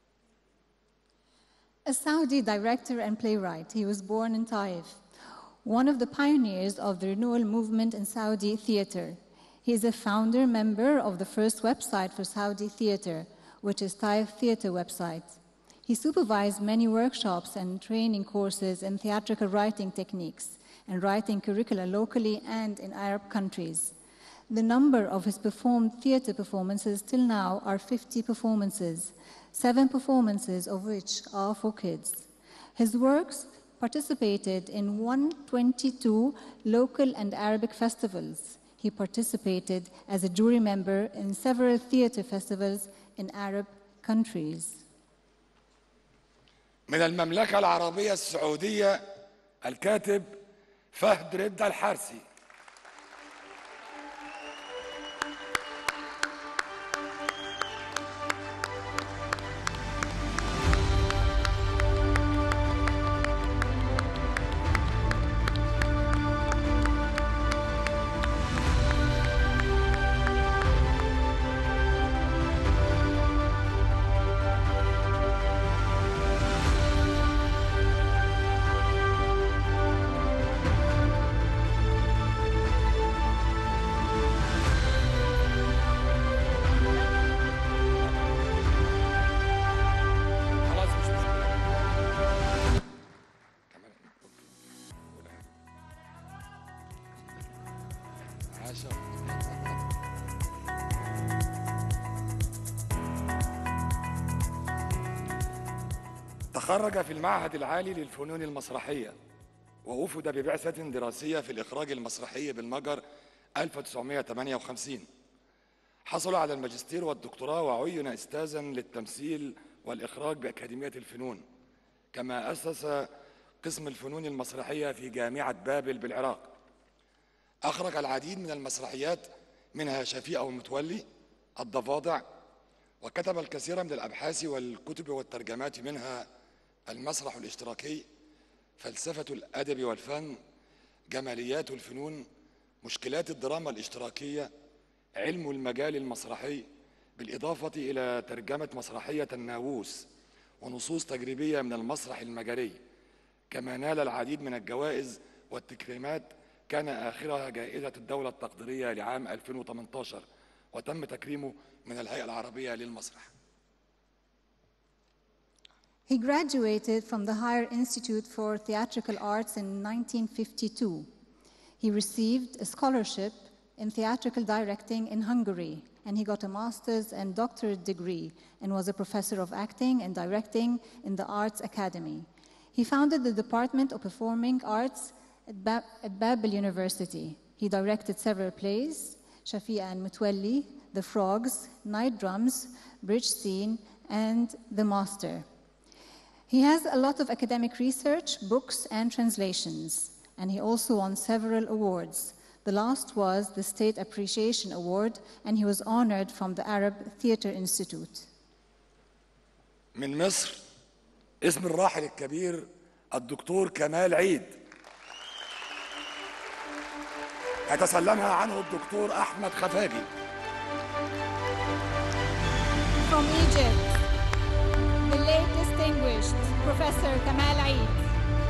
A Saudi director and playwright, he was born in Taif, one of the pioneers of the renewal movement in Saudi theater. He is a founder member of the first website for Saudi theater, which is Taif Theater website. He supervised many workshops and training courses in theatrical writing techniques and writing curricula locally and in Arab countries. The number of his performed theater performances till now are 50 performances, 7 performances of which are for kids. His works participated in 122 local and Arabic festivals. He participated as a jury member in several theater festivals in Arab countries. من المملكة العربية السعودية الكاتب فهد رضا الحارسي. تخرج في المعهد العالي للفنون المسرحية، ووفد ببعثة دراسية في الإخراج المسرحي بالمجر 1958. حصل على الماجستير والدكتوراه، وعين أستاذاً للتمثيل والإخراج بأكاديمية الفنون، كما أسس قسم الفنون المسرحية في جامعة بابل بالعراق. أخرج العديد من المسرحيات، منها شفيقة ومتولي، الضفادع، وكتب الكثير من الأبحاث والكتب والترجمات، منها المسرح الاشتراكي، فلسفة الأدب والفن، جماليات الفنون، مشكلات الدراما الاشتراكية، علم المجال المسرحي، بالإضافة إلى ترجمة مسرحية الناووس ونصوص تجريبية من المسرح المجري. كما نال العديد من الجوائز والتكريمات وكان آخرها جائزة الدولة التقديرية لعام 2018، وتم تكريمه من الهيئة العربية للمسرح. He graduated from the Higher Institute for Theatrical Arts in 1952. He received a scholarship in theatrical directing in Hungary, and he got a master's and doctorate degree and was a professor of acting and directing in the Arts Academy. He founded the Department of Performing Arts at Babel University. He directed several plays, Shafia and Mutwalli, The Frogs, Night Drums, Bridge Scene, and The Master. He has a lot of academic research, books, and translations, and he also won several awards. The last was the State Appreciation Award, and he was honored from the Arab Theatre Institute. من مصر اسم الراحل الكبير الدكتور كمال عيد، يتسلمها عنه الدكتور أحمد خفاجي. From Egypt, the late distinguished Professor Kamal Eid.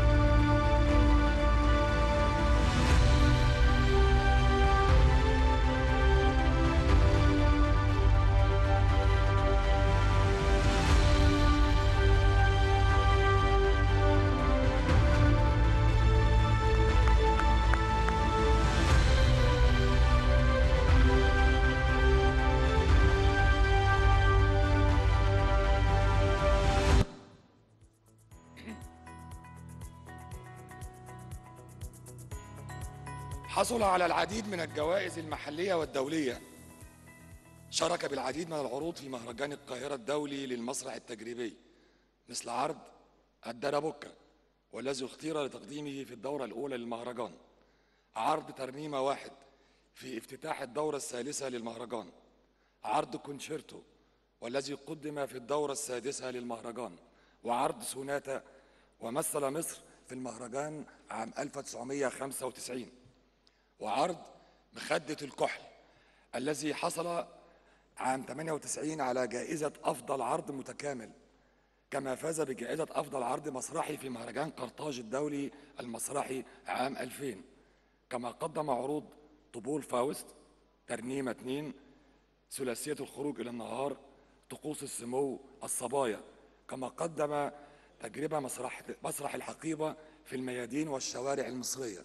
حصل على العديد من الجوائز المحلية والدولية. شارك بالعديد من العروض في مهرجان القاهرة الدولي للمسرح التجريبي، مثل عرض الدربكة والذي اختير لتقديمه في الدورة الأولى للمهرجان، عرض ترنيمة واحد في افتتاح الدورة الثالثة للمهرجان، عرض كونشيرتو والذي قدم في الدورة السادسة للمهرجان، وعرض سوناتا، ومثل مصر في المهرجان عام 1995، وعرض مخدة الكحل الذي حصل عام 98 على جائزة أفضل عرض متكامل، كما فاز بجائزة أفضل عرض مسرحي في مهرجان قرطاج الدولي المسرحي عام 2000. كما قدم عروض طبول فاوست، ترنيمة 2، ثلاثية الخروج إلى النهار، طقوس السمو، الصبايا. كما قدم تجربة مسرح الحقيبة في الميادين والشوارع المصرية.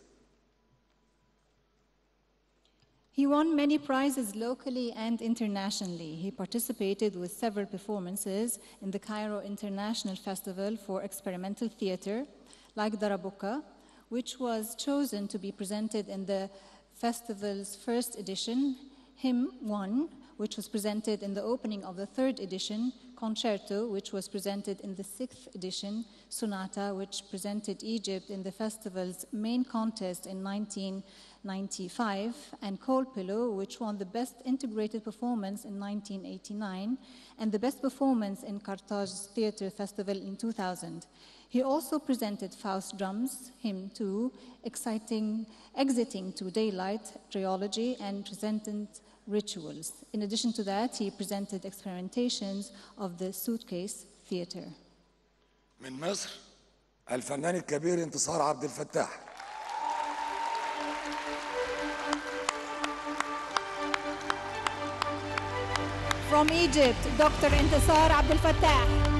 He won many prizes locally and internationally. He participated with several performances in the Cairo International Festival for Experimental Theatre, like Darabuka, which was chosen to be presented in the festival's first edition, Hymn 1, which was presented in the opening of the third edition, Concerto, which was presented in the sixth edition, Sonata, which presented Egypt in the festival's main contest in 1995, and Cold Pillow, which won the Best Integrated Performance in 1989, and the Best Performance in Carthage Theatre Festival in 2000. He also presented Faust Drums, Hymn 2, Exiting to Daylight, Trilogy, and Transcendent Rituals. In addition to that, he presented experimentations of the Suitcase Theatre. من مصر الفنان الكبير انتصار عبد الفتاح. From Egypt, Dr. Intisar Abdel Fattah.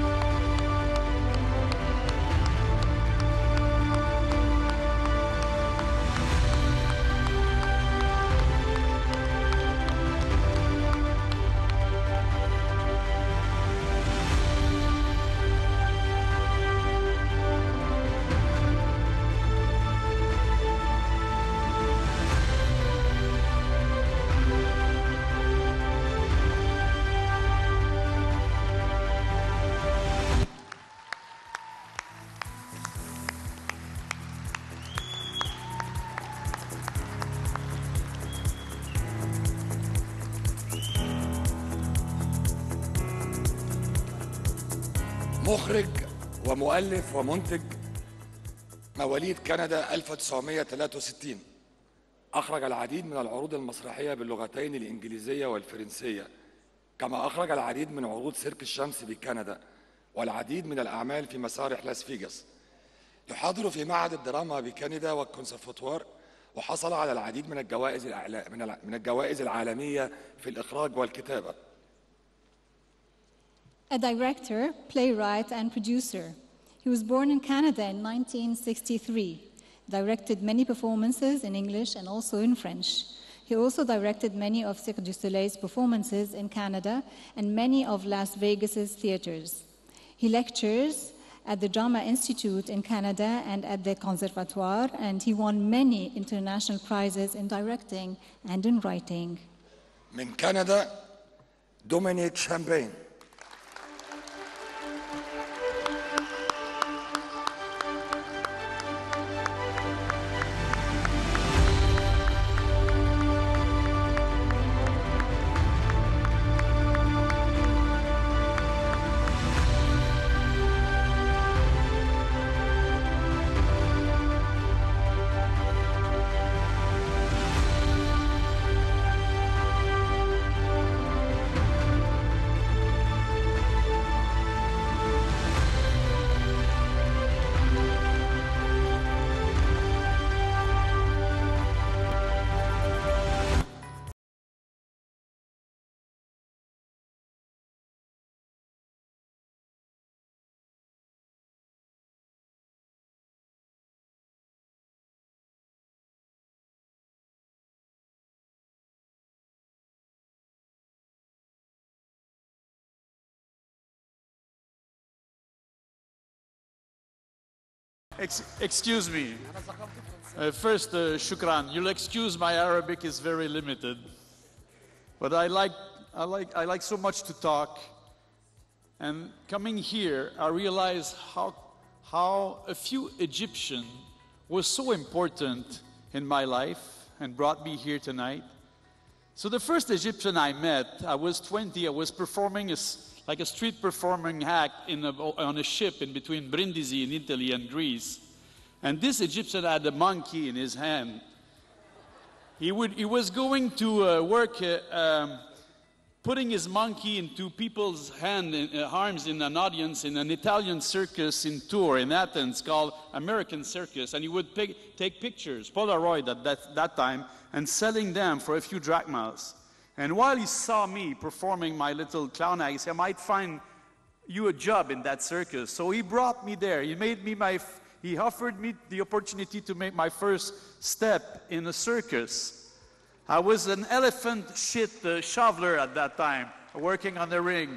مخرج ومؤلف ومنتج، مواليد كندا 1963. أخرج العديد من العروض المسرحية باللغتين الإنجليزية والفرنسية، كما أخرج العديد من عروض سيرك الشمس بكندا والعديد من الأعمال في مسارح لاس فيغاس. يحاضر في معهد الدراما بكندا والكونسرفتوار وحصل على العديد من الجوائز العالمية في الإخراج والكتابة. A director, playwright, and producer. He was born in Canada in 1963, directed many performances in English and also in French. He also directed many of Cirque du Soleil's performances in Canada and many of Las Vegas's theaters. He lectures at the Drama Institute in Canada and at the Conservatoire, and he won many international prizes in directing and in writing. من كندا دومينيك شامبين. Excuse me. First, shukran. You'll excuse my Arabic is very limited, but I like so much to talk. And coming here, I realized how a few Egyptians was so important in my life and brought me here tonight. So the first Egyptian I met, I was 20. I was performing like a street performing act on a ship in between Brindisi in Italy and Greece. And this Egyptian had a monkey in his hand. He was going to work putting his monkey into people's arms in an audience in an Italian circus in Tours in Athens called American Circus. And he would take pictures, Polaroid at that time, and selling them for a few drachmas. And while he saw me performing my little clown act, he said, I might find you a job in that circus. So he brought me there. He offered me the opportunity to make my first step in a circus. I was an elephant shit shoveler at that time, working on the ring.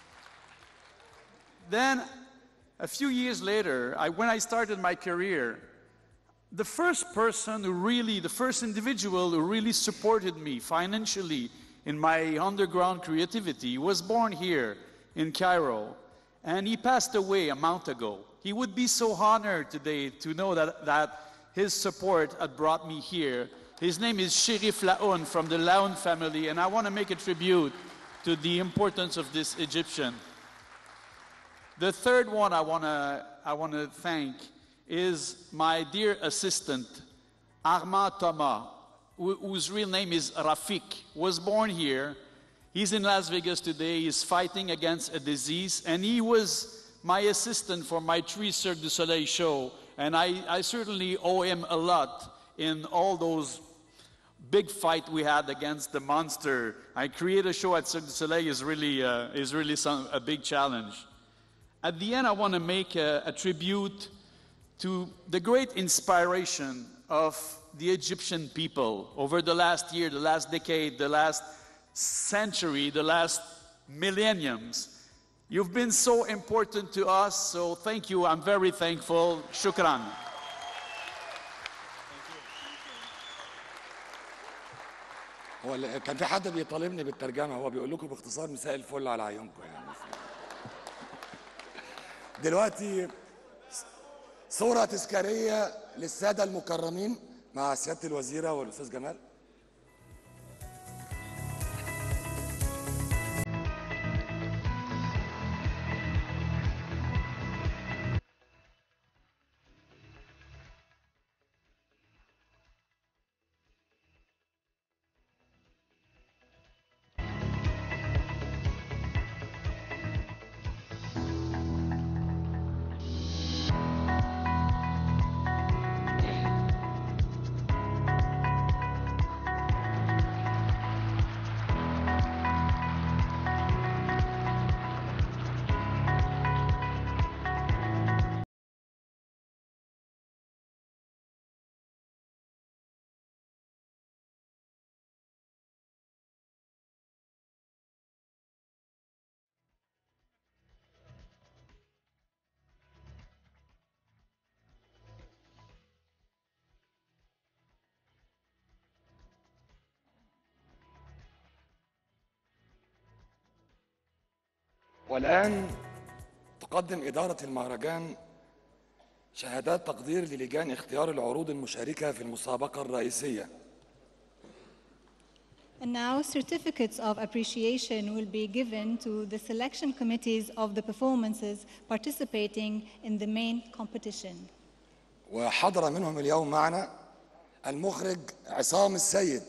Then, a few years later, when I started my career, the first individual who really supported me financially in my underground creativity was born here in Cairo, and he passed away a month ago. He would be so honored today to know that his support had brought me here. His name is Sherif Laoun from the Laoun family, and I want to make a tribute to the importance of this Egyptian. The third one I want to thank is my dear assistant, Armand Thomas, whose real name is Rafik, was born here. He's in Las Vegas today. He's fighting against a disease, and he was my assistant for my 3 Cirque du Soleil show, and I certainly owe him a lot in all those big fight we had against the monster. I create a show at Cirque du Soleil is really a big challenge. At the end, I want to make a tribute to the great inspiration of the Egyptian people over the last year, the last decade, the last century, the last millenniums. You've been so important to us, so thank you. I'm very thankful. Shukran. هو كان في حد بيطالبني بالترجمة، هو بيقول لكم باختصار مساء الفل على عيونكم يعني. دلوقتي صورة تذكارية للسادة المكرمين مع سيادة الوزيرة والأستاذ جمال. والآن تقدم إدارة المهرجان شهادات تقدير للجان اختيار العروض المشاركة في المسابقة الرئيسية. And now certificates of appreciation will be given to the selection committees of the performances participating in the main competition. وحضر منهم اليوم معنا المخرج عصام السيد،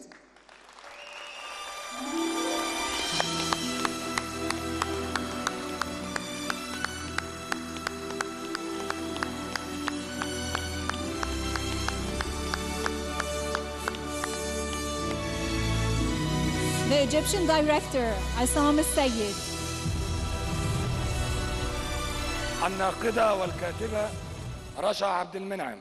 The Egyptian director, Assam Al-Sayed. الناقدة والكاتبة رشا عبد المنعم.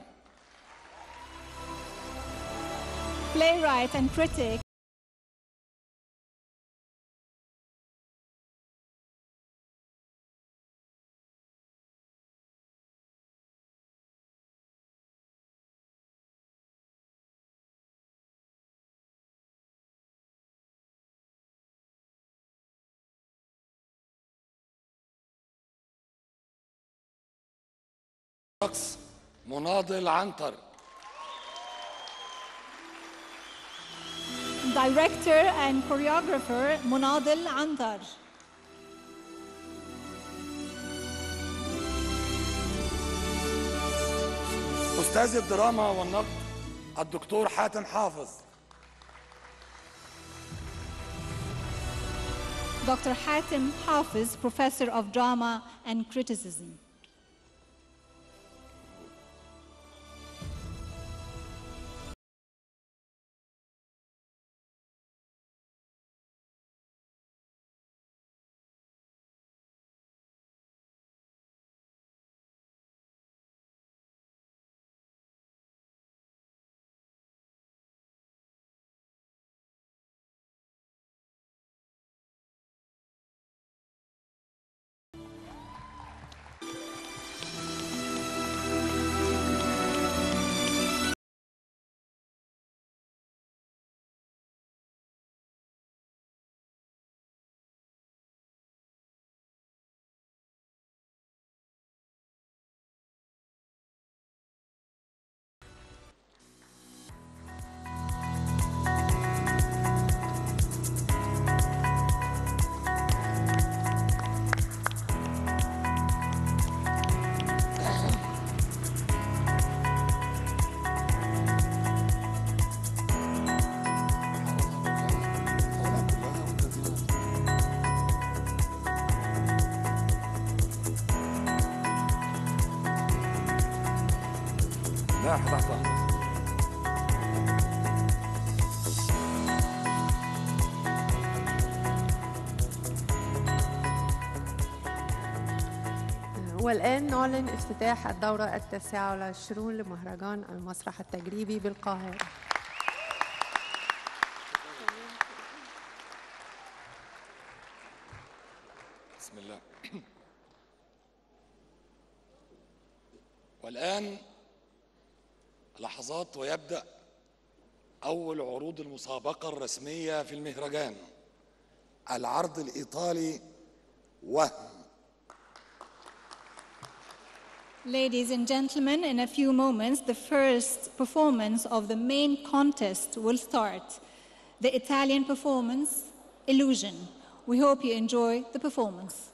Playwright and critic, رقص مناضل عنتر. director and choreographer Munadil Andar. أستاذ الدراما والنقد الدكتور حاتم حافظ. Dr. Hatem Hafiz, Professor of Drama and Criticism. لا تحت أمرك. والآن نعلن افتتاح الدورة 29 لمهرجان المسرح التجريبي بالقاهرة. بسم الله. والآن لحظات ويبدأ أول عروض المسابقة الرسمية في المهرجان، العرض الإيطالي وهم. Ladies and gentlemen, in a few moments, the first performance of the main contest will start. The Italian performance, Illusion. We hope you enjoy the performance.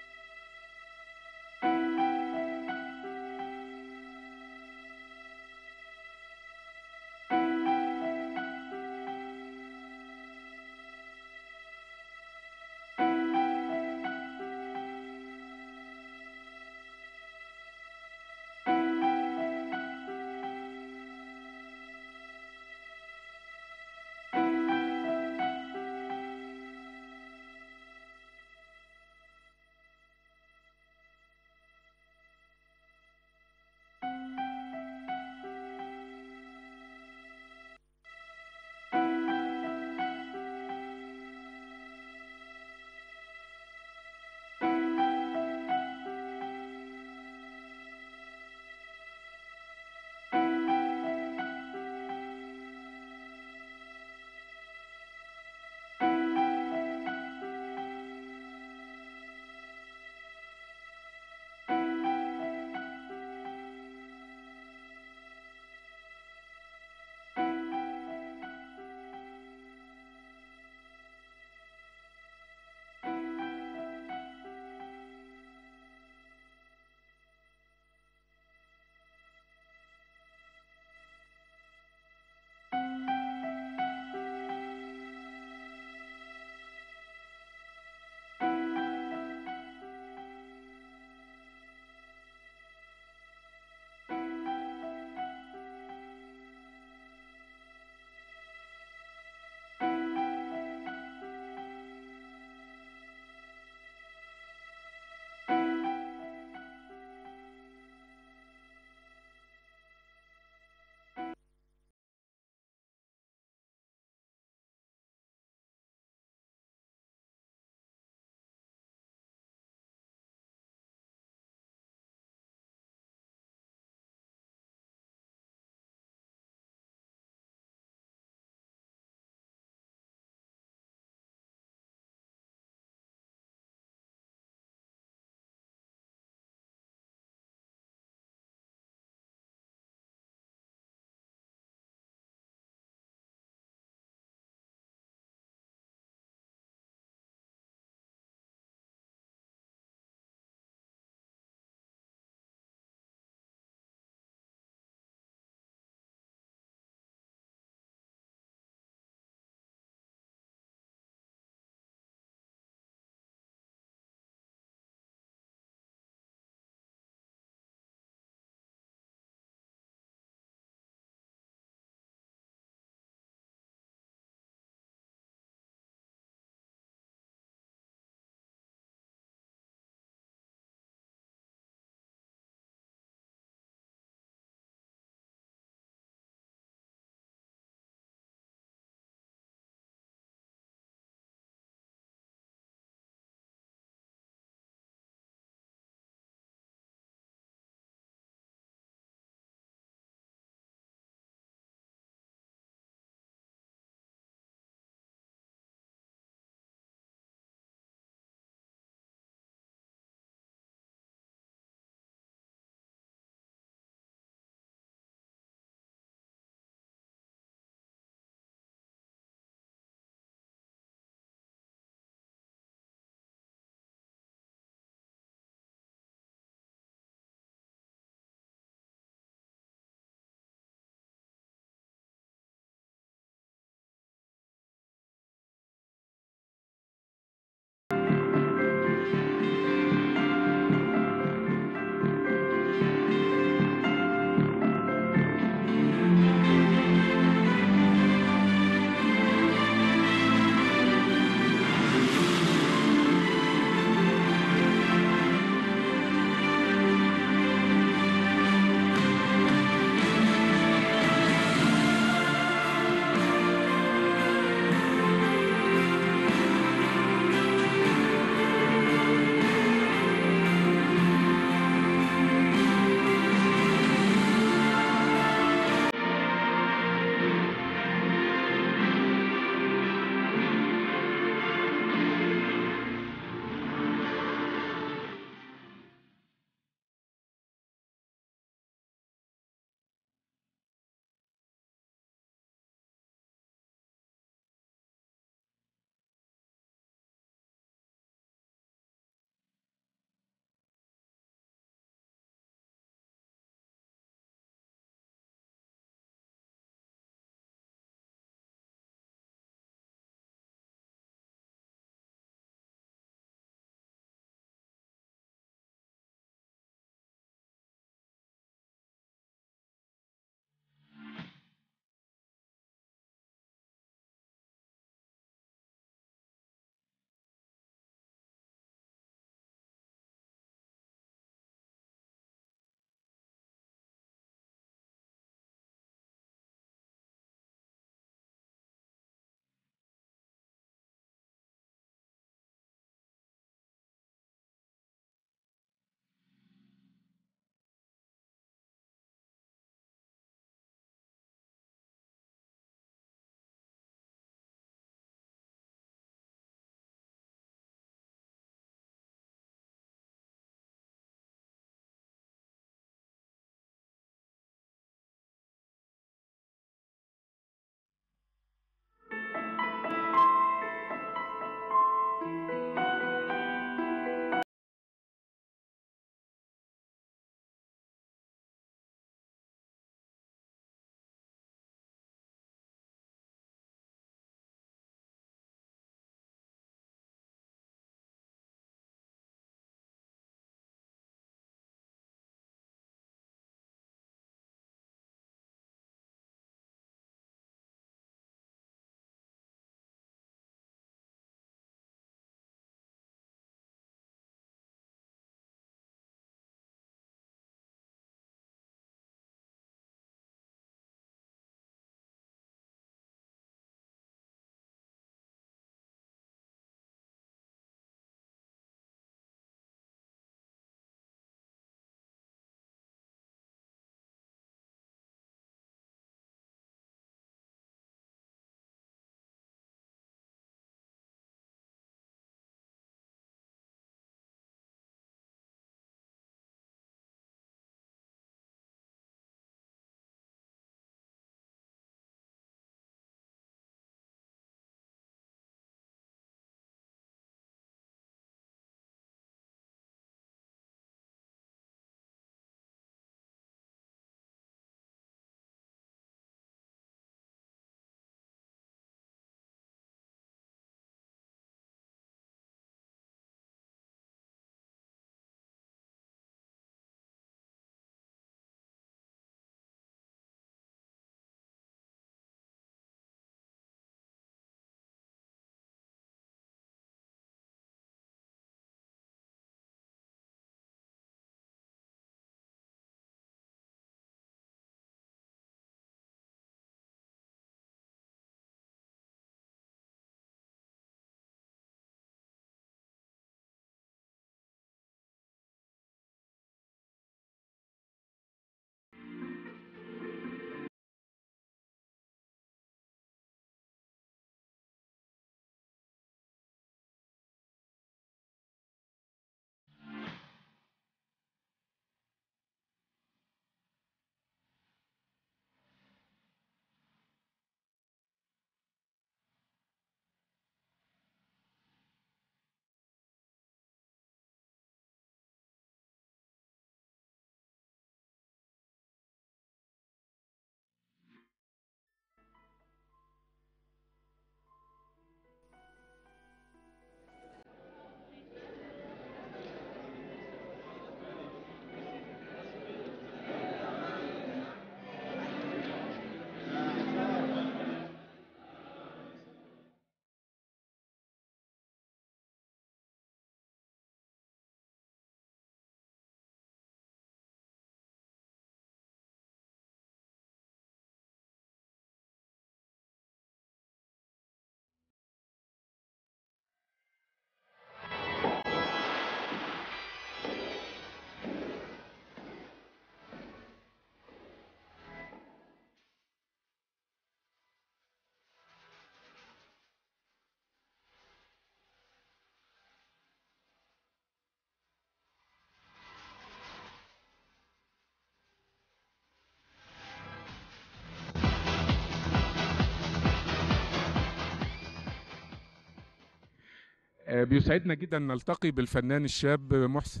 بيسعدنا جدا نلتقي بالفنان الشاب محسن.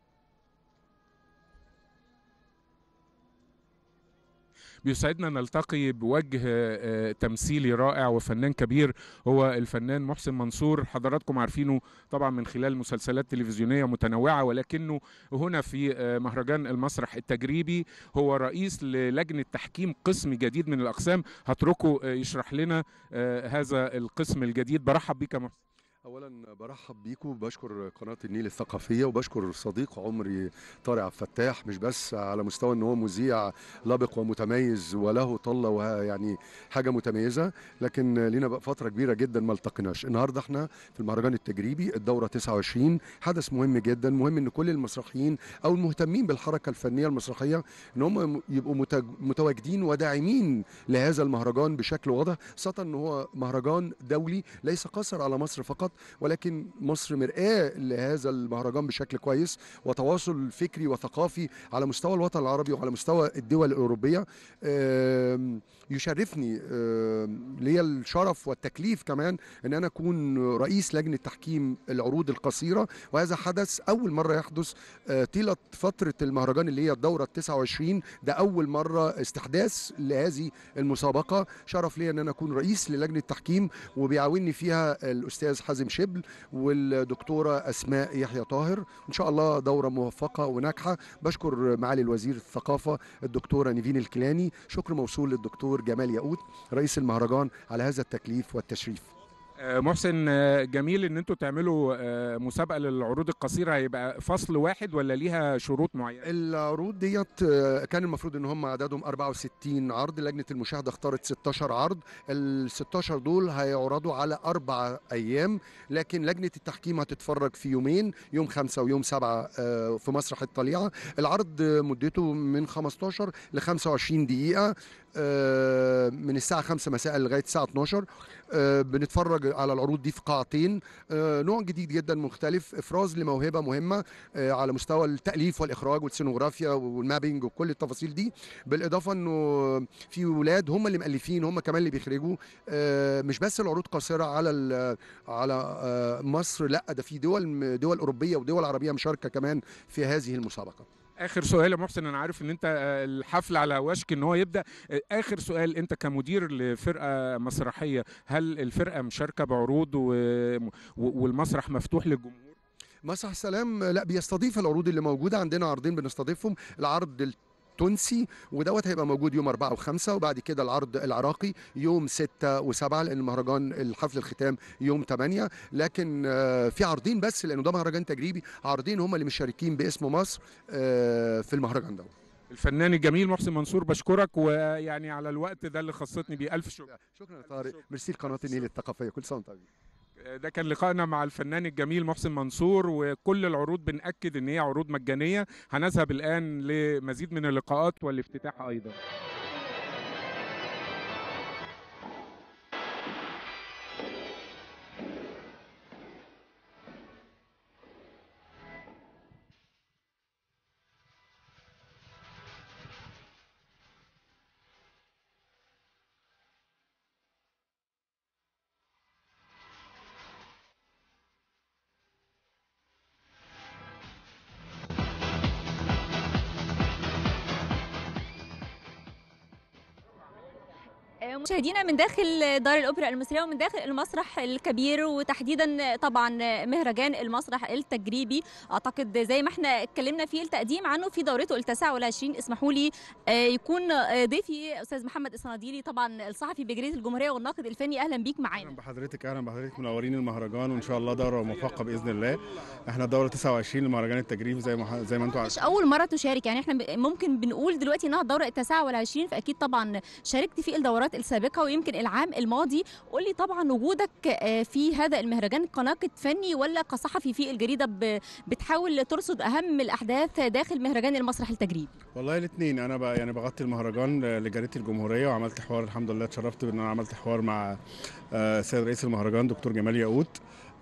بيسعدنا نلتقي بوجه تمثيلي رائع وفنان كبير، هو الفنان محسن منصور. حضراتكم عارفينه طبعا من خلال مسلسلات تلفزيونية متنوعة، ولكنه هنا في مهرجان المسرح التجريبي هو رئيس للجنة تحكيم قسم جديد من الأقسام. هتركه يشرح لنا هذا القسم الجديد. برحب بك محسن. اولا برحب بيكم وبشكر قناه النيل الثقافيه وبشكر صديق عمري طارق عبد الفتاح، مش بس على مستوى ان هو مذيع لابق ومتميز وله طله ويعني حاجه متميزه، لكن لينا بقى فتره كبيره جدا ما التقيناش. النهارده احنا في المهرجان التجريبي الدوره 29، حدث مهم جدا. مهم ان كل المسرحيين او المهتمين بالحركه الفنيه المسرحيه ان هم يبقوا متواجدين وداعمين لهذا المهرجان بشكل واضح، خاصه ان هو مهرجان دولي ليس قاصر على مصر فقط، ولكن مصر مرآة لهذا المهرجان بشكل كويس، وتواصل فكري وثقافي على مستوى الوطن العربي وعلى مستوى الدول الأوروبية. يشرفني لي الشرف والتكليف كمان ان انا اكون رئيس لجنة تحكيم العروض القصيرة، وهذا حدث اول مرة يحدث طيلة فترة المهرجان اللي هي الدورة 29. ده اول مرة استحداث لهذه المسابقة. شرف لي ان انا اكون رئيس للجنة تحكيم، وبيعاوني فيها الاستاذ حازم شبل والدكتورة اسماء يحيى طاهر. ان شاء الله دورة موفقة وناجحة. بشكر معالي الوزير الثقافة الدكتورة نيفين الكيلاني. شكر موصول للدكتور جمال ياقوت رئيس المهرجان على هذا التكليف والتشريف. محسن، جميل ان انتوا تعملوا مسابقه للعروض القصيره. هيبقى فصل واحد ولا ليها شروط معينه؟ العروض ديت كان المفروض ان هم عددهم 64 عرض، لجنه المشاهده اختارت 16 عرض. ال 16 دول هيعرضوا على 4 ايام، لكن لجنه التحكيم هتتفرج في يومين، يوم 5 ويوم 7 في مسرح الطليعه. العرض مدته من 15 ل 25 دقيقه، من الساعه 5 مساء لغايه الساعه 12. بنتفرج على العروض دي في قاعتين. نوع جديد جدا مختلف، افراز لموهبه مهمه على مستوى التاليف والاخراج والسينوغرافيا والمابينج وكل التفاصيل دي، بالاضافه انه في ولاد هم اللي مؤلفين، هم كمان اللي بيخرجوا. مش بس العروض قاصره على مصر، لا ده في دول اوروبيه ودول عربيه مشاركه كمان في هذه المسابقه. اخر سؤال يا محسن، انا عارف ان انت الحفل على وشك ان هو يبدا. اخر سؤال، انت كمدير لفرقه مسرحيه، هل الفرقه مشاركه بعروض والمسرح مفتوح للجمهور؟ مسرح السلام لا بيستضيف العروض اللي موجوده. عندنا عرضين بنستضيفهم، العرض التونسي ودوت هيبقى موجود يوم 4 و5، وبعد كده العرض العراقي يوم 6 و7، لان المهرجان الحفل الختام يوم 8. لكن في عرضين بس، لانه ده مهرجان تجريبي، عرضين هم اللي مشاركين باسم مصر في المهرجان ده. الفنان الجميل محسن منصور، بشكرك ويعني على الوقت ده اللي خصتني بيه. الف شكر. شكرا يا طارق، ميرسي لقناه النيل الثقافيه. كل سنه وانت طيب. ده كان لقائنا مع الفنان الجميل محسن منصور، وكل العروض بنأكد ان هي عروض مجانية. هنذهب الآن لمزيد من اللقاءات والافتتاح أيضا. مشاهدينا من داخل دار الأوبرا المصرية ومن داخل المسرح الكبير، وتحديدا طبعا مهرجان المسرح التجريبي. أعتقد زي ما احنا اتكلمنا فيه التقديم عنه في دورته ال29. اسمحوا لي يكون ضيفي أستاذ محمد الصناديلي، طبعا الصحفي بجريدة الجمهورية والناقد الفني. أهلا بيك معانا. أهلا بحضرتك. أهلا بحضرتك، منورين المهرجان، وإن شاء الله دورة موفقة بإذن الله. احنا دورة 29 لمهرجان التجريبي زي ما انتم عارفين. مش أول مرة تشارك، يعني احنا ممكن بنقول دلوقتي إنها الدورة ال29، فأكيد طبعا شاركت في الدورات السابقة ويمكن العام الماضي. قول لي طبعا وجودك في هذا المهرجان كناقد فني ولا كصحفي في الجريدة بتحاول ترصد أهم الأحداث داخل مهرجان المسرح التجريبي؟ والله الاثنين. أنا يعني بغطي المهرجان لجريدة الجمهورية، وعملت حوار الحمد لله، اتشرفت بأن أنا عملت حوار مع السيد رئيس المهرجان دكتور جمال ياقوت.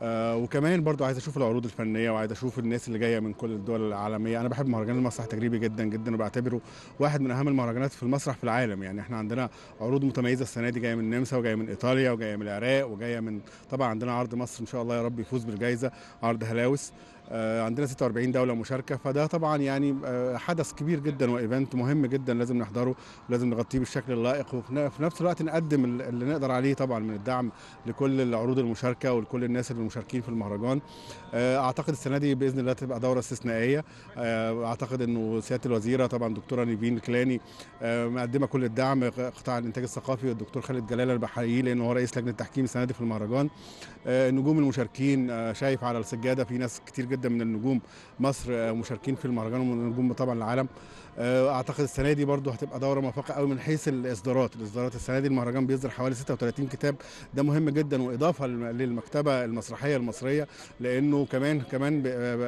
وكمان برضو عايز اشوف العروض الفنيه، وعايز اشوف الناس اللي جايه من كل الدول العالميه. انا بحب مهرجان المسرح التجريبي جدا جدا، وبعتبره واحد من اهم المهرجانات في المسرح في العالم. يعني احنا عندنا عروض متميزه السنه دي، جايه من النمسا وجايه من ايطاليا وجايه من العراق وجايه من، طبعا عندنا عرض مصر ان شاء الله يا رب يفوز بالجائزه، عرض هلاوس. عندنا 46 دولة مشاركة، فده طبعا يعني حدث كبير جدا وايفنت مهم جدا لازم نحضره، ولازم نغطيه بالشكل اللائق، وفي نفس الوقت نقدم اللي نقدر عليه طبعا من الدعم لكل العروض المشاركة ولكل الناس اللي مشاركين في المهرجان. اعتقد السنة دي باذن الله تبقى دورة استثنائية. اعتقد انه سيادة الوزيرة طبعا دكتورة نيفين الكيلاني مقدمة كل الدعم، قطاع الانتاج الثقافي والدكتور خالد جلالة اللي بحييه لانه هو رئيس لجنة التحكيم السنة دي في المهرجان. نجوم المشاركين، شايف على السجادة في ناس كتير جدا من النجوم مصر مشاركين في المهرجان، ومن نجوم طبعا العالم. اعتقد السنه دي برضو هتبقى دوره موفقه قوي من حيث الاصدارات السنه دي المهرجان بيصدر حوالي 36 كتاب، ده مهم جدا واضافه للمكتبه المسرحيه المصريه، لانه كمان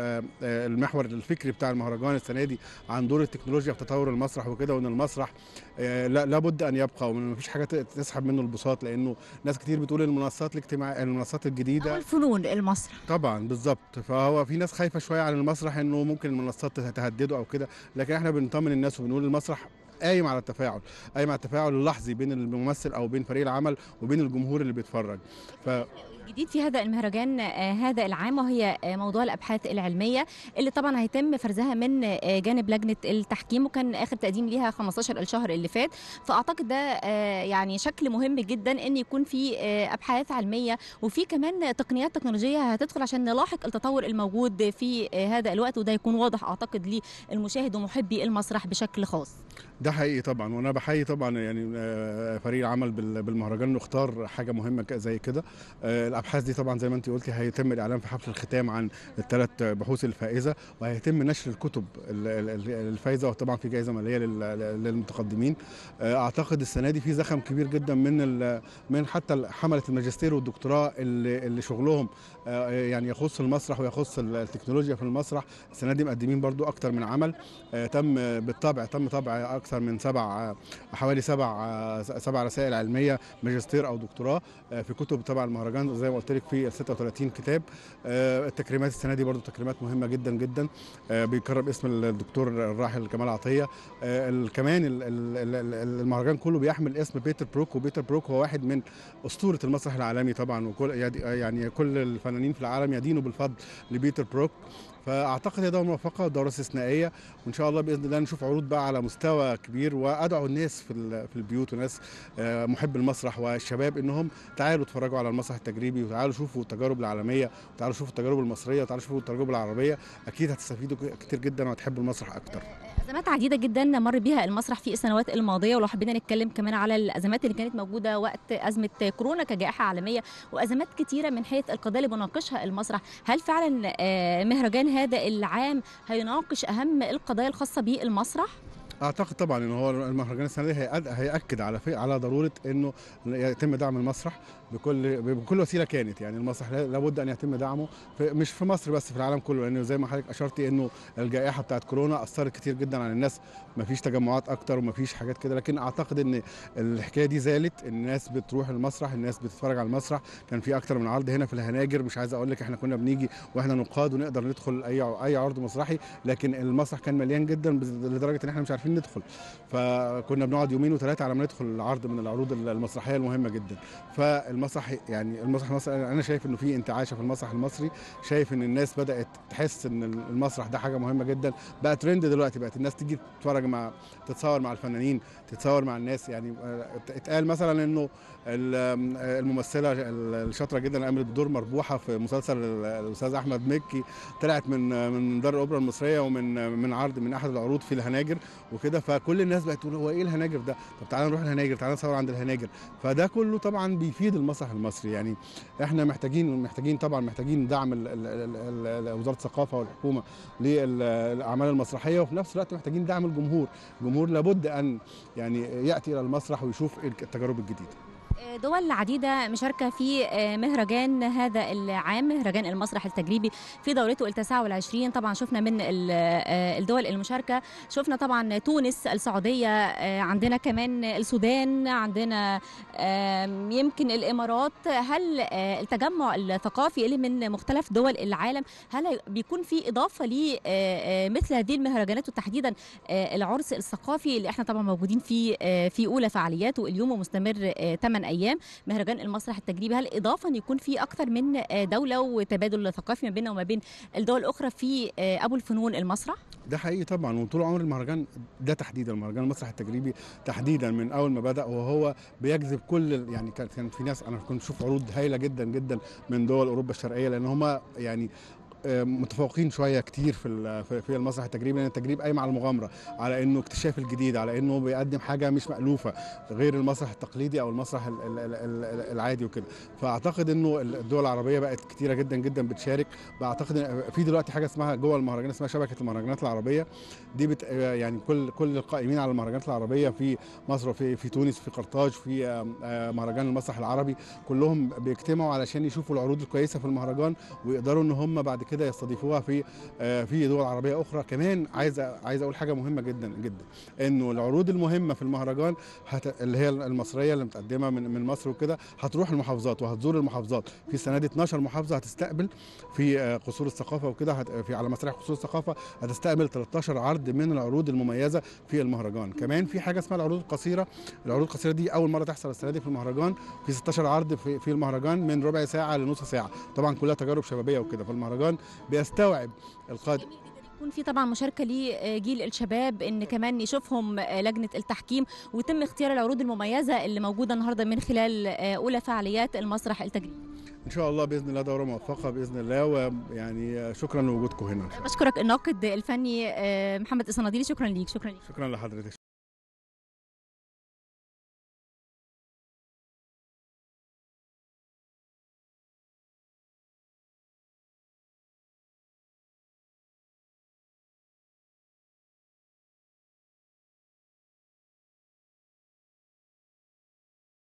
المحور الفكري بتاع المهرجان السنه دي عن دور التكنولوجيا في تطور المسرح وكده، وان المسرح لابد ان يبقى، وما فيش حاجه تسحب منه البساط، لانه ناس كتير بتقول المنصات الاجتماعيه، المنصات الجديده أو الفنون المسرح طبعا بالظبط. فهو في ناس خايفه شويه عن المسرح انه ممكن المنصات تهدده او كده، لكن احنا بنطمن الناس وبنقول المسرح قايم على التفاعل، قايم على التفاعل اللحظي بين الممثل او بين فريق العمل وبين الجمهور اللي بيتفرج. الجديد في هذا المهرجان هذا العام وهي موضوع الابحاث العلميه اللي طبعا هيتم فرزها من جانب لجنه التحكيم، وكان اخر تقديم ليها 15 الشهر اللي فات. فاعتقد ده يعني شكل مهم جدا ان يكون في ابحاث علميه وفي كمان تقنيات تكنولوجيه هتدخل عشان نلاحق التطور الموجود في هذا الوقت، وده يكون واضح اعتقد للمشاهد ومحبي المسرح بشكل خاص. ده حقيقي طبعا، وانا بحيي طبعا يعني فريق العمل بالمهرجان انه اختار حاجه مهمه زي كده. الابحاث دي طبعا زي ما انت قلتي هيتم الاعلان في حفل الختام عن الثلاث بحوث الفائزه، وهيتم نشر الكتب الفائزه، وطبعا في جائزه ماليه للمتقدمين. اعتقد السنه دي في زخم كبير جدا من حتى حمله الماجستير والدكتوراه اللي شغلهم يعني يخص المسرح ويخص التكنولوجيا في المسرح. السنه دي مقدمين برضو اكتر من عمل، تم طبع اكثر من حوالي سبع رسائل علميه ماجستير او دكتوراه في كتب تبع المهرجان زي ما قلت لك في 36 كتاب. التكريمات السنه دي برضو تكريمات مهمه جدا جدا، بيكرم اسم الدكتور الراحل كمال عطيه. كمان المهرجان كله بيحمل اسم بيتر بروك، وبيتر بروك هو واحد من اسطوره المسرح العالمي طبعا، وكل يعني كل الفنانين في العالم يدينوا بالفضل لبيتر بروك. فاعتقد هي دوره موفقه ودوره استثنائيه، وان شاء الله باذن الله نشوف عروض بقى على مستوى كبير. وادعو الناس في البيوت وناس محب المسرح والشباب انهم تعالوا اتفرجوا على المسرح التجريبي، وتعالوا شوفوا التجارب العالميه، وتعالوا شوفوا التجارب المصريه، وتعالوا شوفوا التجارب العربيه. اكيد هتستفيدوا كتير جدا وهتحبوا المسرح اكتر. أزمات عديدة جدا مر بها المسرح في السنوات الماضية، ولو حبينا نتكلم كمان على الأزمات اللي كانت موجودة وقت أزمة كورونا كجائحة عالمية، وأزمات كتيرة من حيث القضايا اللي بيناقشها المسرح. هل فعلا مهرجان هذا العام هيناقش أهم القضايا الخاصة بالمسرح؟ اعتقد طبعا ان هو المهرجان السنه دي هياكد على ضروره انه يتم دعم المسرح بكل وسيله كانت. يعني المسرح لابد ان يتم دعمه مش في مصر بس، في العالم كله، لانه زي ما حضرتك اشرتي انه الجائحه بتاعت كورونا اثرت كتير جدا على الناس، ما فيش تجمعات اكتر وما فيش حاجات كده. لكن اعتقد ان الحكايه دي زالت، الناس بتروح المسرح، الناس بتتفرج على المسرح. كان في اكتر من عرض هنا في الهناجر، مش عايز اقول لك احنا كنا بنيجي واحنا نقاد ونقدر ندخل اي عرض مسرحي، لكن المسرح كان مليان جدا لدرجه ان احنا مش عارفين ندخل، فكنا بنقعد يومين وثلاثه على ما ندخل عرض من العروض المسرحيه المهمه جدا. فالمسرح يعني المسرح انا شايف انه في انتعاشه في المسرح المصري، شايف ان الناس بدات تحس ان المسرح ده حاجه مهمه جدا، بقى ترند دلوقتي، بقت الناس تيجي تتفرج تتصور مع الفنانين، تتصور مع الناس. يعني اتقال مثلا انه الممثله الشاطره جدا اللي قامت بدور مربوحه في مسلسل الاستاذ احمد مكي طلعت من دار الاوبرا المصريه ومن عرض من احد العروض في الهناجر وكده. فكل الناس بقت تقول هو ايه الهناجر ده؟ طب تعالى نروح الهناجر، تعالى نصور عند الهناجر. فده كله طبعا بيفيد المسرح المصري. يعني احنا محتاجين طبعا دعم وزاره الثقافه والحكومه للاعمال المسرحيه، وفي نفس الوقت محتاجين دعم الجمهور. الجمهور لابد ان يعني ياتي الى المسرح ويشوف التجارب الجديده. دول عديدة مشاركة في مهرجان هذا العام، مهرجان المسرح التجريبي في دورته ال29. طبعا شفنا من الدول المشاركة، شفنا طبعا تونس، السعودية، عندنا كمان السودان، عندنا يمكن الإمارات. هل التجمع الثقافي اللي من مختلف دول العالم هل بيكون في إضافة لمثل هذه المهرجانات، وتحديدا العرس الثقافي اللي احنا طبعا موجودين في أولى فعالياته اليوم ومستمر 8 أيام، مهرجان المسرح التجريبي؟ هل إضافة أن يكون في أكثر من دولة وتبادل ثقافي ما بيننا وما بين الدول الأخرى في أبو الفنون المسرح؟ ده حقيقي طبعا، وطول عمر المهرجان ده تحديدا، المهرجان المسرح التجريبي تحديدا من اول ما بدا وهو بيجذب كل، يعني كان في ناس، انا كنت بشوف عروض هايله جدا جدا من دول اوروبا الشرقيه، لان هم يعني متفوقين شويه كتير في المسرح التجريبي، لان التجريب قايم على المغامره، على انه اكتشاف الجديد، على انه بيقدم حاجه مش مألوفه غير المسرح التقليدي او المسرح العادي وكده. فاعتقد انه الدول العربيه بقت كتيره جدا جدا بتشارك. بعتقد في دلوقتي حاجه اسمها جوه المهرجان اسمها شبكه المهرجانات العربيه، دي يعني كل القائمين على المهرجانات العربيه في مصر وفي تونس في قرطاج في مهرجان المسرح العربي، كلهم بيجتمعوا علشان يشوفوا العروض الكويسه في المهرجان ويقدروا ان هم بعد كده يستضيفوها في دول عربيه اخرى. كمان عايز اقول حاجه مهمه جدا جدا، انه العروض المهمه في المهرجان اللي هي المصريه اللي متقدمه من مصر وكده هتروح المحافظات وهتزور المحافظات. في السنه دي 12 محافظه هتستقبل في قصور الثقافه وكده، في على مسرح قصور الثقافه هتستقبل 13 عرض من العروض المميزه في المهرجان. كمان في حاجه اسمها العروض القصيره، العروض القصيره دي اول مره تحصل السنه دي في المهرجان، في 16 عرض في المهرجان من ربع ساعه لنص ساعه، طبعا كلها تجارب شبابيه وكده. فالمهرجان بيستوعب القادم، يكون في طبعا مشاركه لجيل الشباب، ان كمان يشوفهم لجنه التحكيم ويتم اختيار العروض المميزه اللي موجوده النهارده من خلال اولى فعاليات المسرح التجريبي. ان شاء الله باذن الله دوره موفقه باذن الله، ويعني شكرا لوجودكم هنا. بشكرك الناقد الفني محمد الصناديلي، شكرا ليك. شكرا لحضرتك.